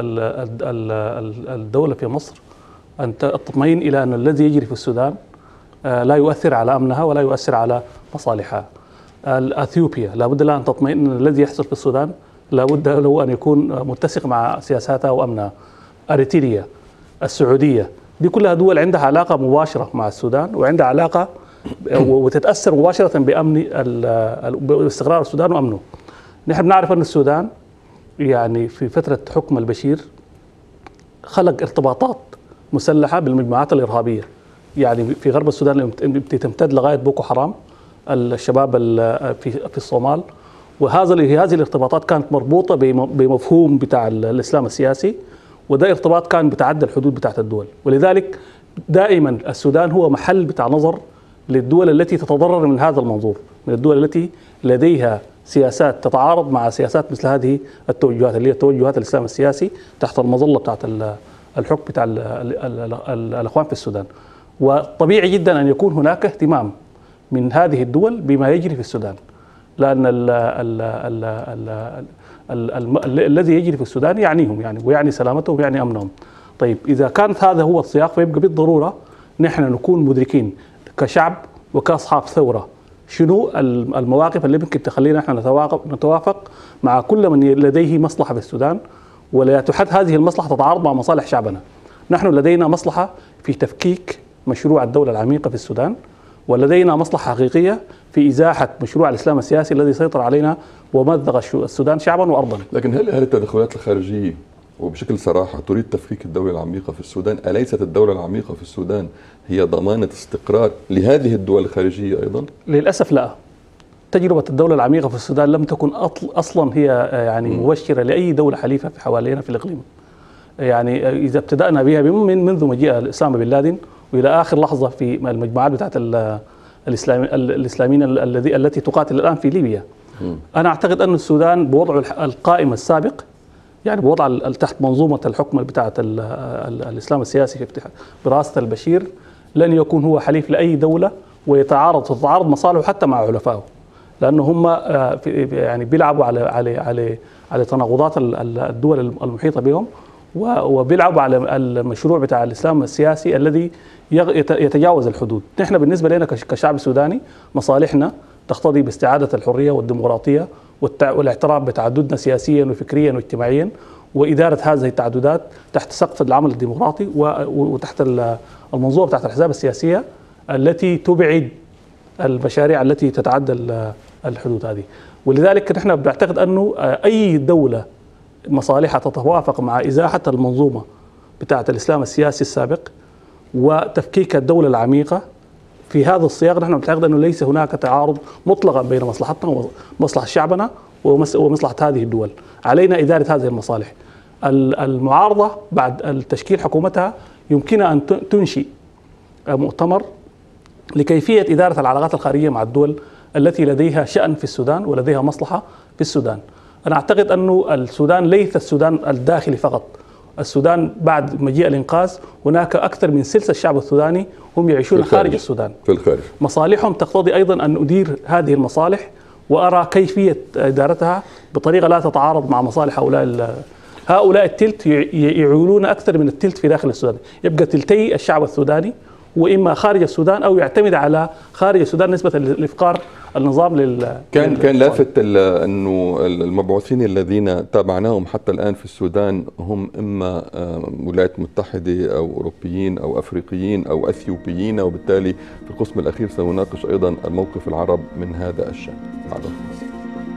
الدولة في مصر أن تطمئن إلى أن الذي يجري في السودان لا يؤثر على أمنها ولا يؤثر على مصالحها. أثيوبيا لابد لها أن تطمئن أن الذي يحصل في السودان لابد له أن يكون متسق مع سياساتها وأمنها. أريتريا، السعودية، دي كلها دول عندها علاقة مباشرة مع السودان وعندها علاقة وتتأثر مباشرة بأمن باستقرار السودان وأمنه. نحن بنعرف أن السودان يعني في فترة حكم البشير خلق ارتباطات مسلحة بالمجموعات الإرهابية، يعني في غرب السودان تمتد لغاية بوكو حرام، الشباب في الصومال. هذه الارتباطات كانت مربوطة بمفهوم بتاع الإسلام السياسي، وده ارتباط كان بتعدى الحدود بتاعت الدول. ولذلك دائما السودان هو محل بتاع نظر للدول التي تتضرر من هذا المنظور، من الدول التي لديها سياسات تتعارض مع سياسات مثل هذه التوجهات اللي هي توجهات الإسلام السياسي تحت المظلة بتاعت الحكم بتاع الأخوان في السودان. وطبيعي جدا أن يكون هناك اهتمام من هذه الدول بما يجري في السودان، لأن الذي يجري في السودان يعنيهم يعني، ويعني سلامتهم ويعني أمنهم. طيب إذا كانت هذا هو السياق فيبقى بالضرورة نحن نكون مدركين كشعب وكأصحاب ثورة شنو المواقف اللي ممكن تخلينا احنا نتوافق مع كل من لديه مصلحة في السودان، ولا تحد هذه المصلحة تتعارض مع مصالح شعبنا. نحن لدينا مصلحة في تفكيك مشروع الدولة العميقة في السودان، ولدينا مصلحة حقيقية في إزاحة مشروع الإسلام السياسي الذي سيطر علينا ومزق السودان شعبا وأرضا. لكن هل التدخلات الخارجية وبشكل صراحة تريد تفكيك الدولة العميقة في السودان؟ أليست الدولة العميقة في السودان هي ضمانة استقرار لهذه الدول الخارجية أيضا؟ للأسف لا. تجربة الدولة العميقة في السودان لم تكن أصلا هي يعني مبشرة لأي دولة حليفة في حوالينا في الإقليم. يعني إذا ابتدأنا بها منذ مجيء الإسلام بن لادن وإلى آخر لحظة في المجموعات بتاعت الإسلاميين التي تقاتل الآن في ليبيا. أنا أعتقد أن السودان بوضع القائم السابق، يعني بوضع تحت منظومة الحكم بتاعت الإسلام السياسي برئاسة البشير، لن يكون هو حليف لأي دولة، وتتعارض مصالحه حتى مع حلفائه، لأنه هم يعني بيلعبوا على تناقضات الدول المحيطة بهم، وبيلعبوا على المشروع بتاع الإسلام السياسي الذي يتجاوز الحدود. نحن بالنسبة لنا كشعب سوداني مصالحنا تقتضي باستعادة الحرية والديمقراطية والاعتراف بتعددنا سياسيا وفكريا واجتماعيا، وإدارة هذه التعددات تحت سقف العمل الديمقراطي وتحت المنظومة بتاعت الأحزاب السياسية التي تبعد المشاريع التي تتعدى الحدود هذه. ولذلك نحن بنعتقد أنه أي دولة مصالحها تتوافق مع إزاحة المنظومة بتاعت الإسلام السياسي السابق وتفكيك الدولة العميقة في هذا السياق، نحن نعتقد أنه ليس هناك تعارض مطلقا بين مصلحتنا ومصلحة شعبنا ومصلحة هذه الدول. علينا إدارة هذه المصالح. المعارضة بعد التشكيل حكومتها يمكنها أن تنشئ مؤتمر لكيفية إدارة العلاقات الخارجية مع الدول التي لديها شأن في السودان ولديها مصلحة في السودان. أنا أعتقد أنه السودان ليس السودان الداخلي فقط. السودان بعد مجيء الإنقاذ هناك أكثر من ثلث الشعب السوداني هم يعيشون خارج السودان في الخارج. مصالحهم تقتضي أيضا أن أدير هذه المصالح وأرى كيفية إدارتها بطريقة لا تتعارض مع مصالح هؤلاء التلت يعولون أكثر من التلت في داخل السودان. يبقى تلتي الشعب السوداني وإما خارج السودان أو يعتمد على خارج السودان نسبة لإفقار النظام كان لافت أنه المبعوثين الذين تابعناهم حتى الآن في السودان هم إما ولايات متحدة أو أوروبيين أو أفريقيين أو أثيوبيين، وبالتالي في القسم الأخير سنناقش أيضا الموقف العرب من هذا الشأن. بعد الفاصل.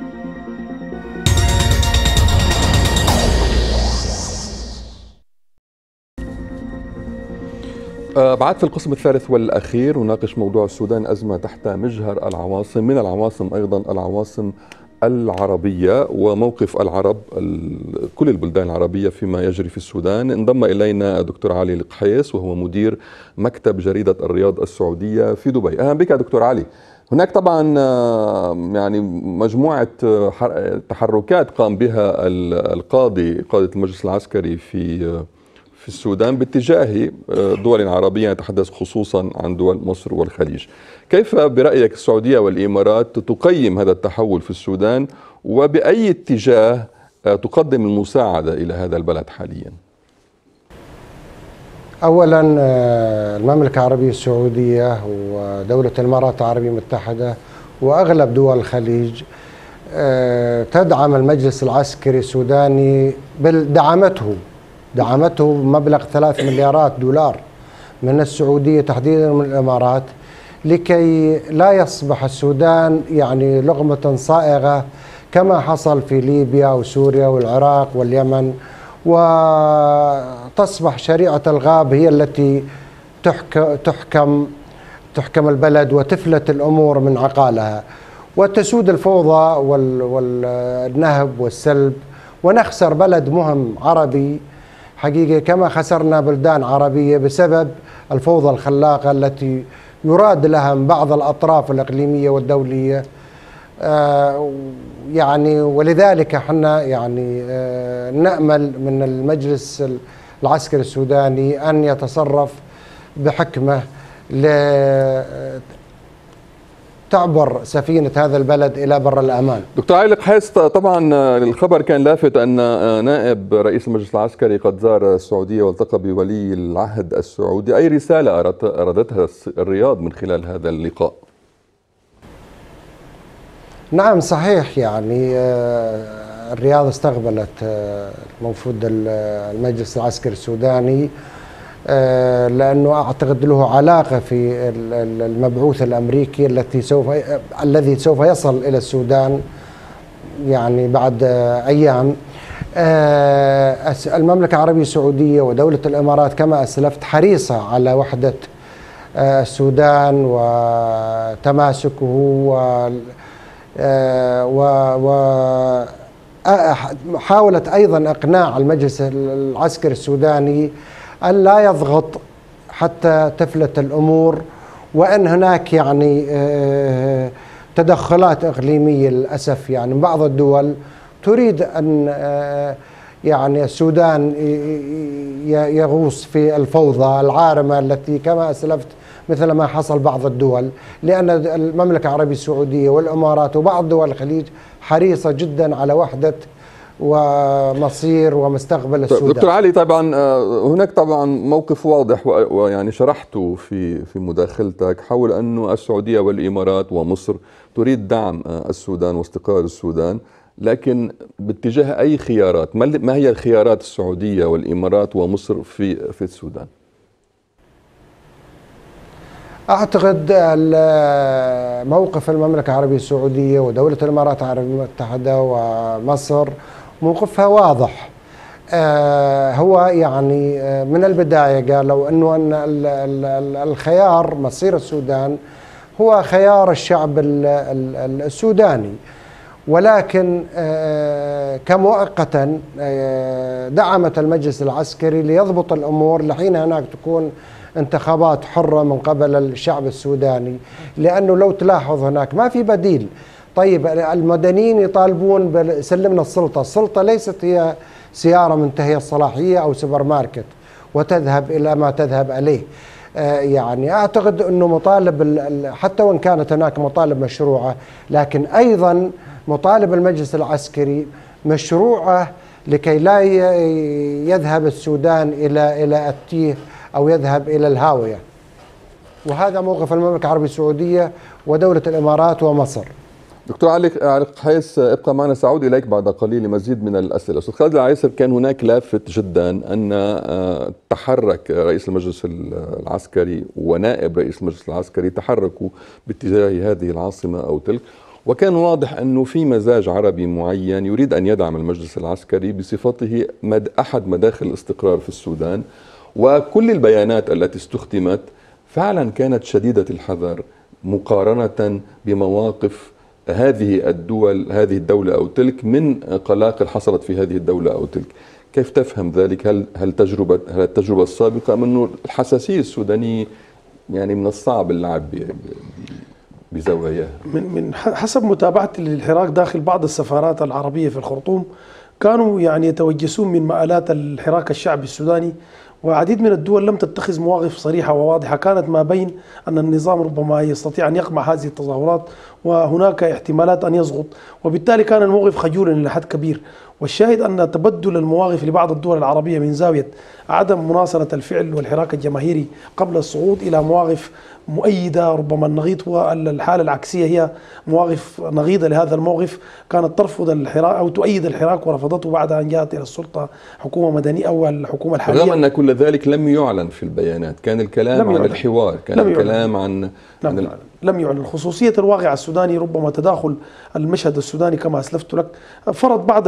بعد في القسم الثالث والأخير نناقش موضوع السودان أزمة تحت مجهر العواصم، من العواصم أيضا العواصم العربية وموقف العرب كل البلدان العربية فيما يجري في السودان. انضم إلينا دكتور علي القحيس وهو مدير مكتب جريدة الرياض السعودية في دبي. أهلا بك دكتور علي. هناك طبعا يعني مجموعة تحركات قام بها قاضي المجلس العسكري في السودان باتجاه دول عربية، نتحدث خصوصا عن دول مصر والخليج. كيف برأيك السعودية والإمارات تقيم هذا التحول في السودان، وبأي اتجاه تقدم المساعدة إلى هذا البلد حاليا؟ أولا المملكة العربية السعودية ودولة الإمارات العربية المتحدة وأغلب دول الخليج تدعم المجلس العسكري السوداني، بل دعمته بمبلغ 3 مليارات دولار من السعودية تحديدا من الإمارات، لكي لا يصبح السودان يعني لقمة صائغة كما حصل في ليبيا وسوريا والعراق واليمن، وتصبح شريعة الغاب هي التي تحكم البلد وتفلت الأمور من عقالها وتسود الفوضى والنهب والسلب، ونخسر بلد مهم عربي حقيقة كما خسرنا بلدان عربية بسبب الفوضى الخلاقة التي يراد لها من بعض الأطراف الإقليمية والدولية يعني ولذلك احنا يعني نأمل من المجلس العسكري السوداني أن يتصرف بحكمة تعبر سفينة هذا البلد إلى بر الأمان. دكتور علي القحيص، طبعا الخبر كان لافت أن نائب رئيس المجلس العسكري قد زار السعودية والتقى بولي العهد السعودي، أي رسالة أرادتها الرياض من خلال هذا اللقاء؟ نعم صحيح، يعني الرياض استقبلت الموفود المجلس العسكري السوداني، لأنه أعتقد له علاقة في المبعوث الأمريكي الذي سوف يصل إلى السودان يعني بعد أيام. المملكة العربية السعودية ودولة الإمارات كما أسلفت حريصة على وحدة السودان وتماسكه، وحاولت أيضا إقناع المجلس العسكري السوداني أن لا يضغط حتى تفلت الأمور، وأن هناك يعني تدخلات إقليمية للأسف يعني من بعض الدول تريد أن يعني السودان يغوص في الفوضى العارمة التي كما أسلفت مثل ما حصل بعض الدول، لأن المملكة العربية السعودية والإمارات وبعض دول الخليج حريصة جدا على وحدة ومصير ومستقبل السودان. دكتور علي، طبعا هناك طبعا موقف واضح ويعني شرحته في مداخلتك حول أنه السعودية والإمارات ومصر تريد دعم السودان واستقرار السودان، لكن باتجاه أي خيارات؟ ما هي الخيارات السعودية والإمارات ومصر في السودان؟ أعتقد موقف المملكة العربية السعودية ودولة الإمارات العربية المتحدة ومصر موقفها واضح. هو يعني من البداية قالوا أنه أن الخيار مصير السودان هو خيار الشعب السوداني، ولكن كمؤقتا دعمت المجلس العسكري ليضبط الأمور لحين هناك تكون انتخابات حرة من قبل الشعب السوداني، لأنه لو تلاحظ هناك ما في بديل. طيب المدنيين يطالبون بسلمنا السلطة ليست هي سيارة منتهية الصلاحية أو سوبر ماركت وتذهب إلى ما تذهب إليه. يعني أعتقد أنه مطالب حتى وإن كانت هناك مطالب مشروعة، لكن أيضا مطالب المجلس العسكري مشروعة لكي لا يذهب السودان إلى التيه أو يذهب إلى الهاوية. وهذا موقف المملكة العربية السعودية ودولة الإمارات ومصر. دكتور علي القحيص، ابقى معنا، سأعود إليك بعد قليل لمزيد من الأسئلة. أستاذ خالد العيسر، كان هناك لافت جدا أن تحرك رئيس المجلس العسكري ونائب رئيس المجلس العسكري تحركوا باتجاه هذه العاصمة أو تلك، وكان واضح أنه في مزاج عربي معين يريد أن يدعم المجلس العسكري بصفته أحد مداخل الاستقرار في السودان، وكل البيانات التي استخدمت فعلا كانت شديدة الحذر مقارنة بمواقف هذه الدولة أو تلك من قلاقل حصلت في هذه الدولة أو تلك. كيف تفهم ذلك؟ هل التجربة السابقة منه الحساسية السودانية يعني من الصعب اللعب بزواياها؟ من حسب متابعتي للحراك داخل بعض السفارات العربية في الخرطوم، كانوا يعني يتوجسون من مآلات الحراك الشعبي السوداني، وعديد من الدول لم تتخذ مواقف صريحة وواضحة كانت ما بين أن النظام ربما يستطيع أن يقمع هذه التظاهرات وهناك احتمالات أن يسقط، وبالتالي كان الموقف خجولا إلى حد كبير. والشاهد أن تبدل المواقف لبعض الدول العربية من زاوية عدم مناصرة الفعل والحراك الجماهيري قبل الصعود إلى مواقف مؤيدة، ربما النغيض هو الحالة العكسية، هي مواقف نغيضة لهذا الموقف كانت ترفض الحراك أو تؤيد الحراك ورفضته بعد أن جاءت إلى السلطة حكومة مدنية أو الحكومة الحالية. رغم أن كل ذلك لم يعلن في البيانات، كان الكلام عن الحوار، كان الكلام عن لم يعلن خصوصية الواقع السوداني. ربما تداخل المشهد السوداني كما أسلفت لك فرض بعض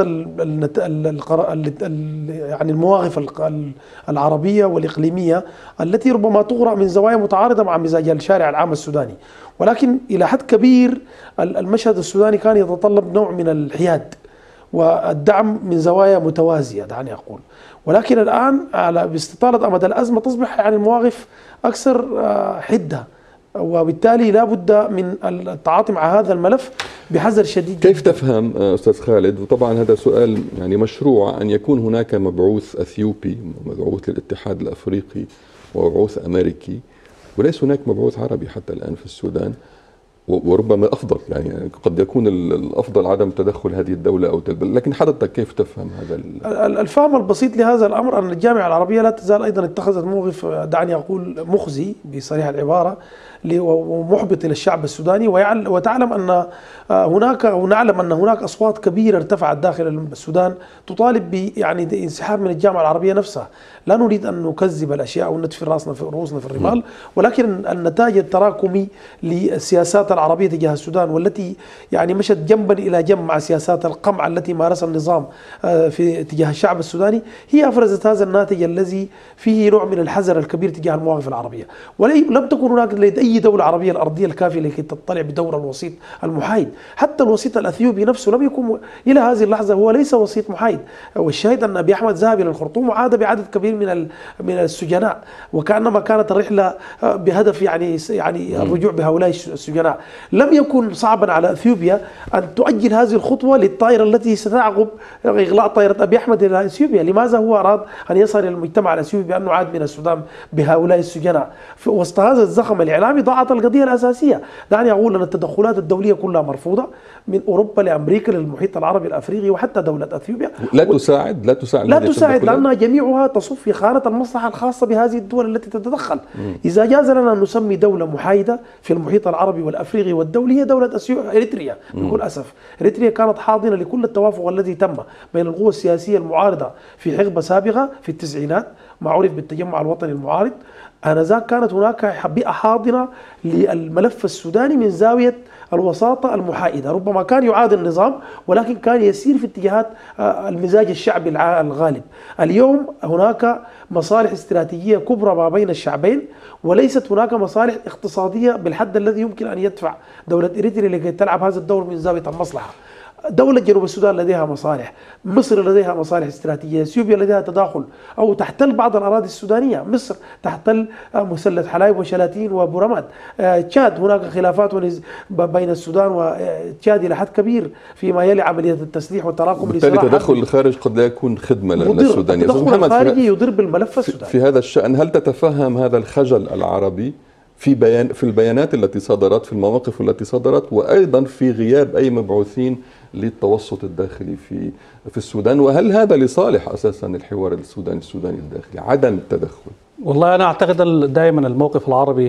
يعني المواقف العربية والإقليمية التي ربما تقرأ من زوايا متعارضة مع مزاج الشارع العام السوداني، ولكن إلى حد كبير المشهد السوداني كان يتطلب نوع من الحياد والدعم من زوايا متوازية دعني أقول. ولكن الآن باستطالة أمد الأزمة تصبح يعني المواقف أكثر حدة وبالتالي لا بد من التعاطي مع هذا الملف بحذر شديد. كيف تفهم أستاذ خالد، وطبعا هذا سؤال يعني مشروع، أن يكون هناك مبعوث أثيوبي، مبعوث للاتحاد الأفريقي ومبعوث أمريكي، وليس هناك مبعوث عربي حتى الآن في السودان، وربما أفضل، يعني قد يكون الأفضل عدم تدخل هذه الدولة أو لكن حضرتك كيف تفهم هذا الفهم البسيط لهذا الأمر أن الجامعة العربية لا تزال أيضا اتخذت موقف، دعني أقول مخزي بصريح العبارة ومحبط إلى الشعب السوداني، وتعلم أن هناك ونعلم أن هناك أصوات كبيرة ارتفعت داخل السودان تطالب يعني انسحاب من الجامعة العربية نفسها. لا نريد أن نكذب الأشياء وندفن رؤوسنا في الرمال، ولكن النتاج التراكمي للسياسات العربية تجاه السودان والتي يعني مشت جنبا إلى جنب مع سياسات القمع التي مارسها النظام في تجاه الشعب السوداني هي أفرزت هذا الناتج الذي فيه نوع من الحذر الكبير تجاه المواقف العربية. ولم تكن هناك أي دولة عربية الأرضية الكافية لكي تطلع بدور الوسيط المحايد. حتى الوسيط الأثيوبي نفسه لم يكن إلى هذه اللحظة هو ليس وسيط محايد. والشاهد أن أبي أحمد ذهب إلى الخرطوم وعاد بعدد كبير من السجناء، وكأنما كانت الرحلة بهدف يعني الرجوع بهؤلاء السجناء. لم يكن صعبا على أثيوبيا أن تؤجل هذه الخطوة للطائرة التي ستعقب إغلاق طائرة أبي أحمد إلى أثيوبيا. لماذا هو أراد أن يصل إلى المجتمع الأثيوبي بأنه عاد من السودان بهؤلاء السجناء؟ وسط هذا الزخم الإعلامي ضاعت القضية الأساسية. دعني أقول أن التدخلات الدولية كلها مرفوضة، من أوروبا لأمريكا للمحيط العربي الأفريقي وحتى دولة أثيوبيا. لا تساعد لأنها جميعها تصف في خانة المصلحة الخاصة بهذه الدول التي تتدخل. إذا جاز لنا أن نسمي دولة محايدة في المحيط العربي والأفريقي والدولي هي دولة إريتريا. بكل أسف إريتريا كانت حاضنة لكل التوافق الذي تم بين القوى السياسية المعارضة في حقبة سابقة في التسعينات ما عرف بالتجمع الوطني المعارض. آنذاك كانت هناك بيئة حاضنة للملف السوداني من زاوية الوساطة المحايدة. ربما كان يعاد النظام ولكن كان يسير في اتجاهات المزاج الشعبي الغالب. اليوم هناك مصالح استراتيجية كبرى ما بين الشعبين، وليست هناك مصالح اقتصادية بالحد الذي يمكن أن يدفع دولة إريتريا لكي تلعب هذا الدور من زاوية المصلحة. دولة جنوب السودان لديها مصالح، مصر لديها مصالح استراتيجية، اثيوبيا لديها تداخل أو تحتل بعض الأراضي السودانية، مصر تحتل مثلث حلايب وشلاتين وبورماد، تشاد هناك خلافات بين السودان وتشاد إلى حد كبير فيما يلي عملية التسليح والتراكم. بالتالي تدخل الخارج قد لا يكون خدمة للسودانيين. التدخل الخارجي يضر بالملف السوداني. في هذا الشأن هل تتفهم هذا الخجل العربي في البيانات التي صدرت، في المواقف التي صدرت، وأيضا في غياب أي مبعوثين للتوسط الداخلي في السودان؟ وهل هذا لصالح أساسا الحوار السوداني الداخلي عدم التدخل؟ والله أنا أعتقد دائما الموقف العربي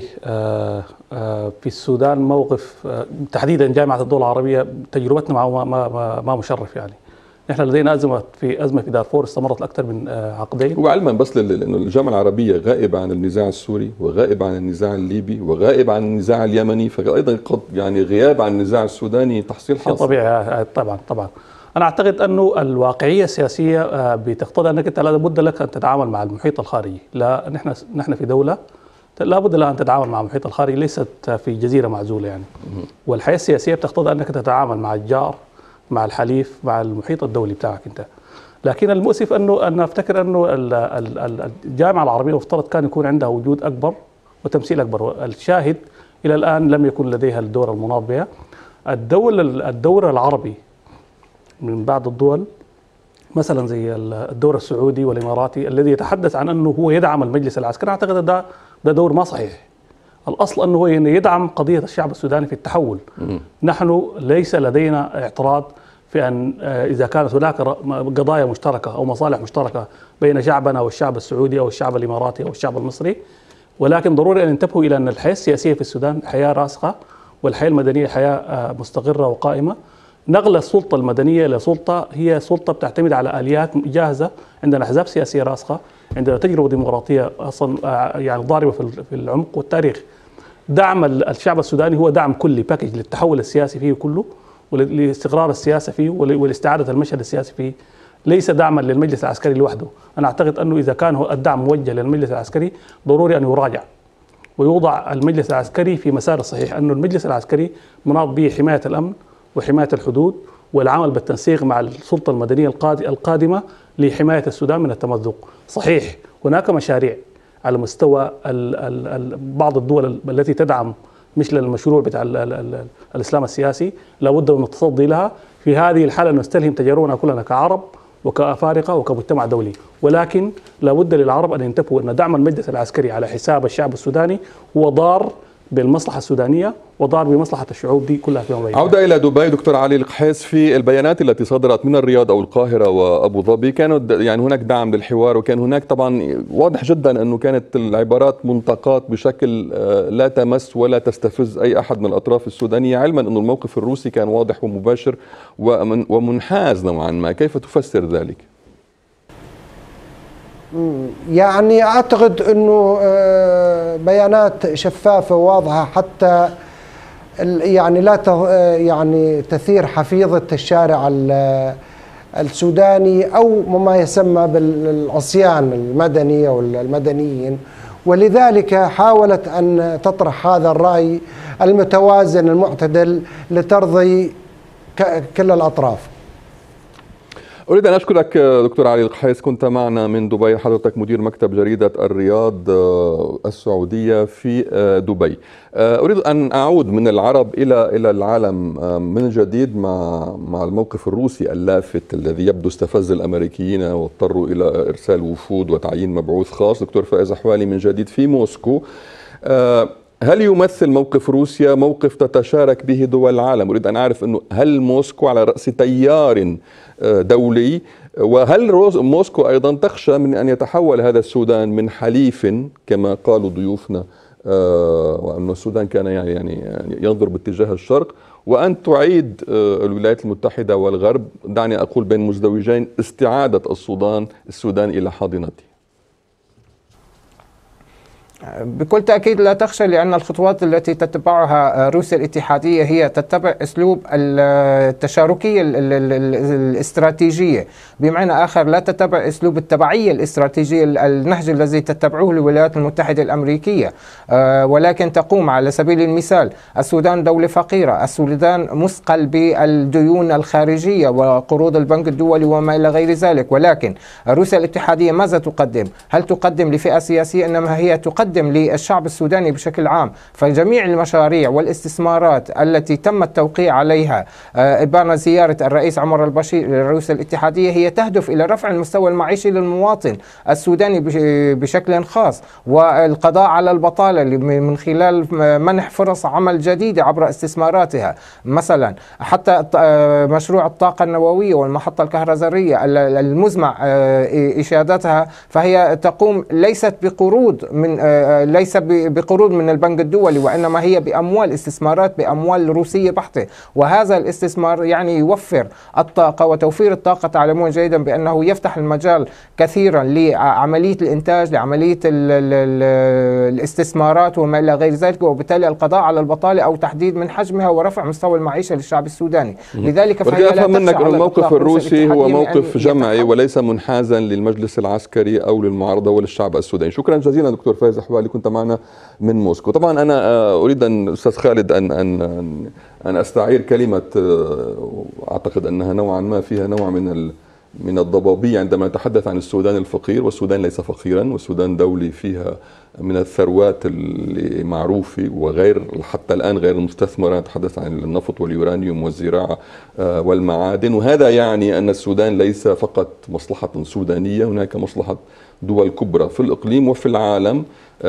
في السودان موقف تحديدا جامعة الدول العربية تجربتنا ما مشرف. يعني نحن لدينا أزمة في دارفور استمرت أكثر من عقدين. وعلما بس لأنه الجامعة العربية غائبة عن النزاع السوري وغائبة عن النزاع الليبي وغائبة عن النزاع اليمني، فأيضا قد يعني غياب عن النزاع السوداني تحصيل حاصل. طبيعي طبعا. أنا أعتقد أنه الواقعية السياسية بتقتضي أنك أنت لا بد لك أن تتعامل مع المحيط الخارجي. لا نحن في دولة لا بد لها أن تتعامل مع المحيط الخارجي، ليست في جزيرة معزولة يعني. والحياة السياسية بتقتضي أنك تتعامل مع الجار، مع الحليف، مع المحيط الدولي بتاعك انت. لكن المؤسف أنا أفتكر أنه الجامعة العربية مفترض كان يكون عندها وجود أكبر وتمثيل أكبر. الشاهد إلى الآن لم يكن لديها الدور المناط بها. الدور العربي من بعض الدول مثلا زي الدور السعودي والإماراتي الذي يتحدث عن أنه هو يدعم المجلس العسكري، أعتقد ده دور ما صحيح. الأصل أنه هو يدعم قضية الشعب السوداني في التحول. نحن ليس لدينا اعتراض في أن إذا كانت هناك قضايا مشتركة أو مصالح مشتركة بين شعبنا والشعب السعودي أو الشعب الإماراتي أو الشعب المصري، ولكن ضروري أن ينتبهوا إلى أن الحياة السياسية في السودان حياة راسخة والحياة المدنية حياة مستقرة وقائمة. نقل السلطة المدنية لسلطة هي سلطة بتعتمد على آليات جاهزة. عندنا أحزاب سياسية راسخة، عندنا تجربة ديمقراطية أصلا يعني ضاربة في العمق والتاريخ. دعم الشعب السوداني هو دعم كلي باكج للتحول السياسي فيه كله ولاستقرار السياسة فيه ولاستعادة المشهد السياسي فيه، ليس دعما للمجلس العسكري لوحده. أنا أعتقد أنه إذا كان الدعم موجه للمجلس العسكري ضروري أن يراجع ويوضع المجلس العسكري في مسار الصحيح. أنه المجلس العسكري مناط به حماية الأمن وحماية الحدود والعمل بالتنسيق مع السلطة المدنية القادمة لحماية السودان من التمزق. صحيح هناك مشاريع على مستوى بعض الدول التي تدعم مش للمشروع بتاع الإسلام السياسي، لابد من التصدي لها. في هذه الحالة نستلهم تجاربنا كلنا كعرب وكأفارقة وكمجتمع دولي، ولكن لابد للعرب أن ينتبهوا أن دعم المجلس العسكري على حساب الشعب السوداني هو ضار بالمصلحة السودانية وضار بمصلحة الشعوب دي كلها فيما بينها. عودة إلى دبي دكتور علي القحيس، في البيانات التي صدرت من الرياض أو القاهرة وأبو ظبي كانوا يعني هناك دعم للحوار، وكان هناك طبعا واضح جدا أنه كانت العبارات منتقاة بشكل لا تمس ولا تستفز أي أحد من الأطراف السودانية، علما أن الموقف الروسي كان واضح ومباشر ومنحاز نوعا ما. كيف تفسر ذلك؟ يعني أعتقد أنه بيانات شفافة وواضحة حتى يعني لا يعني تثير حفيظة الشارع السوداني أو ما يسمى بالعصيان المدني أو المدنيين، ولذلك حاولت أن تطرح هذا الرأي المتوازن المعتدل لترضي كل الأطراف. أريد أن أشكرك دكتور علي القحيس، كنت معنا من دبي، حضرتك مدير مكتب جريدة الرياض السعودية في دبي. أريد أن أعود من العرب إلى العالم من جديد مع الموقف الروسي اللافت الذي يبدو استفز الأمريكيين واضطروا إلى إرسال وفود وتعيين مبعوث خاص. دكتور فائز حوالي من جديد في موسكو، هل يمثل موقف روسيا موقف تتشارك به دول العالم؟ أريد أن أعرف أنه هل موسكو على رأس تيار دولي، وهل موسكو أيضا تخشى من أن يتحول هذا السودان من حليف كما قالوا ضيوفنا، وأن السودان كان يعني ينظر باتجاه الشرق، وأن تعيد الولايات المتحدة والغرب، دعني أقول بين مزدوجين، استعادة السودان إلى حاضنته؟ بكل تأكيد لا تخشى، لأن الخطوات التي تتبعها روسيا الاتحادية هي تتبع أسلوب التشاركية الاستراتيجية، بمعنى آخر لا تتبع أسلوب التبعية الاستراتيجية النهج الذي تتبعه الولايات المتحدة الأمريكية، ولكن تقوم على سبيل المثال السودان دولة فقيرة، السودان مثقل بالديون الخارجية وقروض البنك الدولي وما إلى غير ذلك، ولكن روسيا الاتحادية ماذا تقدم؟ هل تقدم لفئة سياسية؟ إنما هي تقدم للشعب السوداني بشكل عام. فجميع المشاريع والاستثمارات التي تم التوقيع عليها إبان زيارة الرئيس عمر البشير لروسيا الاتحادية هي تهدف إلى رفع المستوى المعيشي للمواطن السوداني بشكل خاص، والقضاء على البطالة من خلال منح فرص عمل جديدة عبر استثماراتها. مثلا حتى مشروع الطاقة النووية والمحطة الكهربائية المزمع إشادتها، فهي تقوم ليست بقروض من البنك الدولي، وإنما هي بأموال استثمارات بأموال روسية بحتة، وهذا الاستثمار يعني يوفر الطاقة، وتوفير الطاقة تعلمون جيدا بأنه يفتح المجال كثيرا لعملية الإنتاج، لعملية الاستثمارات وما إلى غير ذلك، وبالتالي القضاء على البطالة أو تحديد من حجمها ورفع مستوى المعيشة للشعب السوداني. لذلك فهي لا منك أن الموقف الروسي هو موقف جمعي وليس منحازا للمجلس العسكري أو للمعارضة وللشعب السوداني. شكرا جزيلا دكتور فايز حوالي، كنت معنا من موسكو. طبعا أنا أريد أن أستاذ خالد أن أستعير كلمة أعتقد أنها نوعا ما فيها نوع من الضبابية عندما نتحدث عن السودان الفقير، والسودان ليس فقيرا، والسودان دولي فيها من الثروات المعروفة وغير حتى الآن غير المستثمرة، نتحدث عن النفط واليورانيوم والزراعة والمعادن، وهذا يعني أن السودان ليس فقط مصلحة سودانية، هناك مصلحة دول كبرى في الإقليم وفي العالم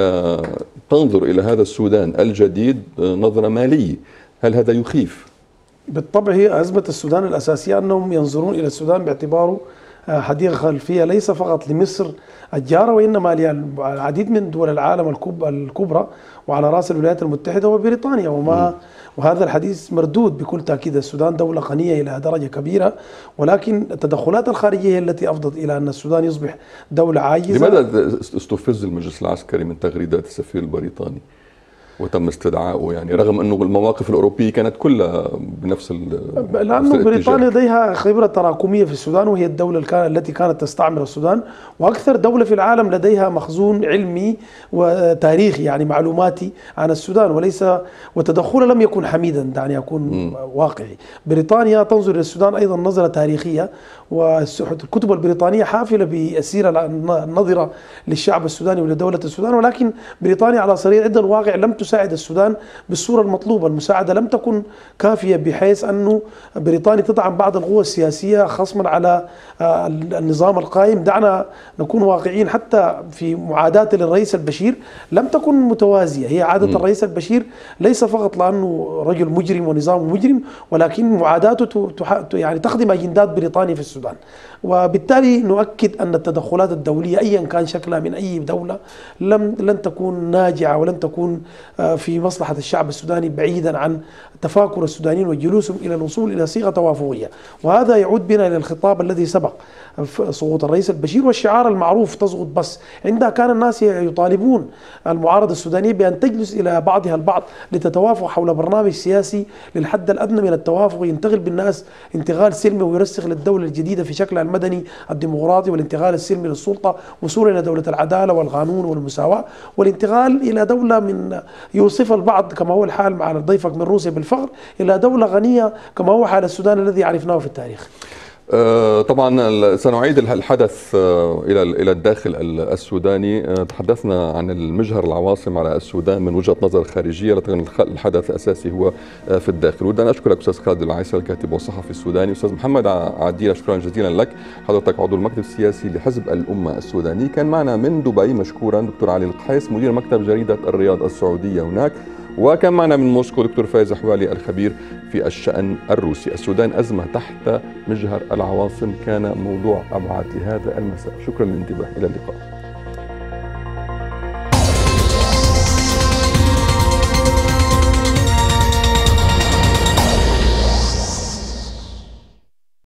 تنظر إلى هذا السودان الجديد نظرة مالية. هل هذا يخيف؟ بالطبع هي أزمة السودان الأساسية أنهم ينظرون إلى السودان باعتباره حديقة خلفية ليس فقط لمصر الجارة، وإنما للعديد من دول العالم الكبرى، وعلى رأس الولايات المتحدة وبريطانيا وهذا الحديث مردود بكل تأكيد. السودان دولة غنية إلى درجة كبيرة، ولكن التدخلات الخارجية هي التي أفضت إلى أن السودان يصبح دولة عاجزة. لماذا استفز المجلس العسكري من تغريدات السفير البريطاني وتم استدعائه، يعني رغم أنه المواقف الأوروبية كانت كلها بنفس لأنه بريطانيا لديها خبرة تراكمية في السودان، وهي الدولة التي كانت تستعمر السودان، وأكثر دولة في العالم لديها مخزون علمي وتاريخي يعني معلوماتي عن السودان، وتدخله لم يكن حميدا، دعني أكون واقعي. بريطانيا تنظر إلى السودان أيضا نظرة تاريخية، والكتب البريطانية حافلة بالسيرة النظرة للشعب السوداني ولدولة السودان، ولكن بريطانيا على صعيد الواقع لم تساعد السودان بالصورة المطلوبة. المساعدة لم تكن كافية بحيث أنه بريطانيا تدعم بعض القوى السياسية خصما على النظام القائم. دعنا نكون واقعيين، حتى في معاداة للرئيس البشير لم تكن متوازية. هي عادة الرئيس البشير ليس فقط لأنه رجل مجرم ونظام مجرم، ولكن معاداته يعني تخدم أجندات بريطانيا في السودان. وبالتالي نؤكد أن التدخلات الدولية أيا كان شكلها من أي دولة لن تكون ناجعة ولن تكون في مصلحة الشعب السوداني، بعيدا عن تفاكر السودانيين وجلوسهم إلى الوصول إلى صيغة توافقية. وهذا يعود بنا إلى الخطاب الذي سبق سقوط الرئيس البشير والشعار المعروف تسقط بس. عندها كان الناس يطالبون المعارضة السودانية بأن تجلس إلى بعضها البعض لتتوافق حول برنامج سياسي للحد الأدنى من التوافق ينتقل بالناس انتقال سلمي ويرسخ للدولة الجديدة في شكلها المدني الديمقراطي، والانتقال السلمي للسلطة وصولا إلى دولة العدالة والقانون والمساواة، والانتقال إلى دولة من يوصف البعض كما هو الحال مع ضيفك من روسيا بالفقر إلى دولة غنية كما هو حال السودان الذي عرفناه في التاريخ. طبعا سنعيد الحدث إلى الداخل السوداني. تحدثنا عن المجهر العواصم على السودان من وجهة نظر خارجية، لكن الحدث الأساسي هو في الداخل. ودنا أشكرك أستاذ خالد العيسى الكاتب والصحفي السوداني. أستاذ محمد عديلة شكرا جزيلا لك، حضرتك عضو المكتب السياسي لحزب الأمة السوداني. كان معنا من دبي مشكورا دكتور علي القحيس مدير مكتب جريدة الرياض السعودية هناك، وكان معنا من موسكو دكتور فايز حوالي الخبير في الشأن الروسي. السودان أزمة تحت مجهر العواصم كان موضوع أبعاد لهذا المساء. شكرا للانتباه، إلى اللقاء.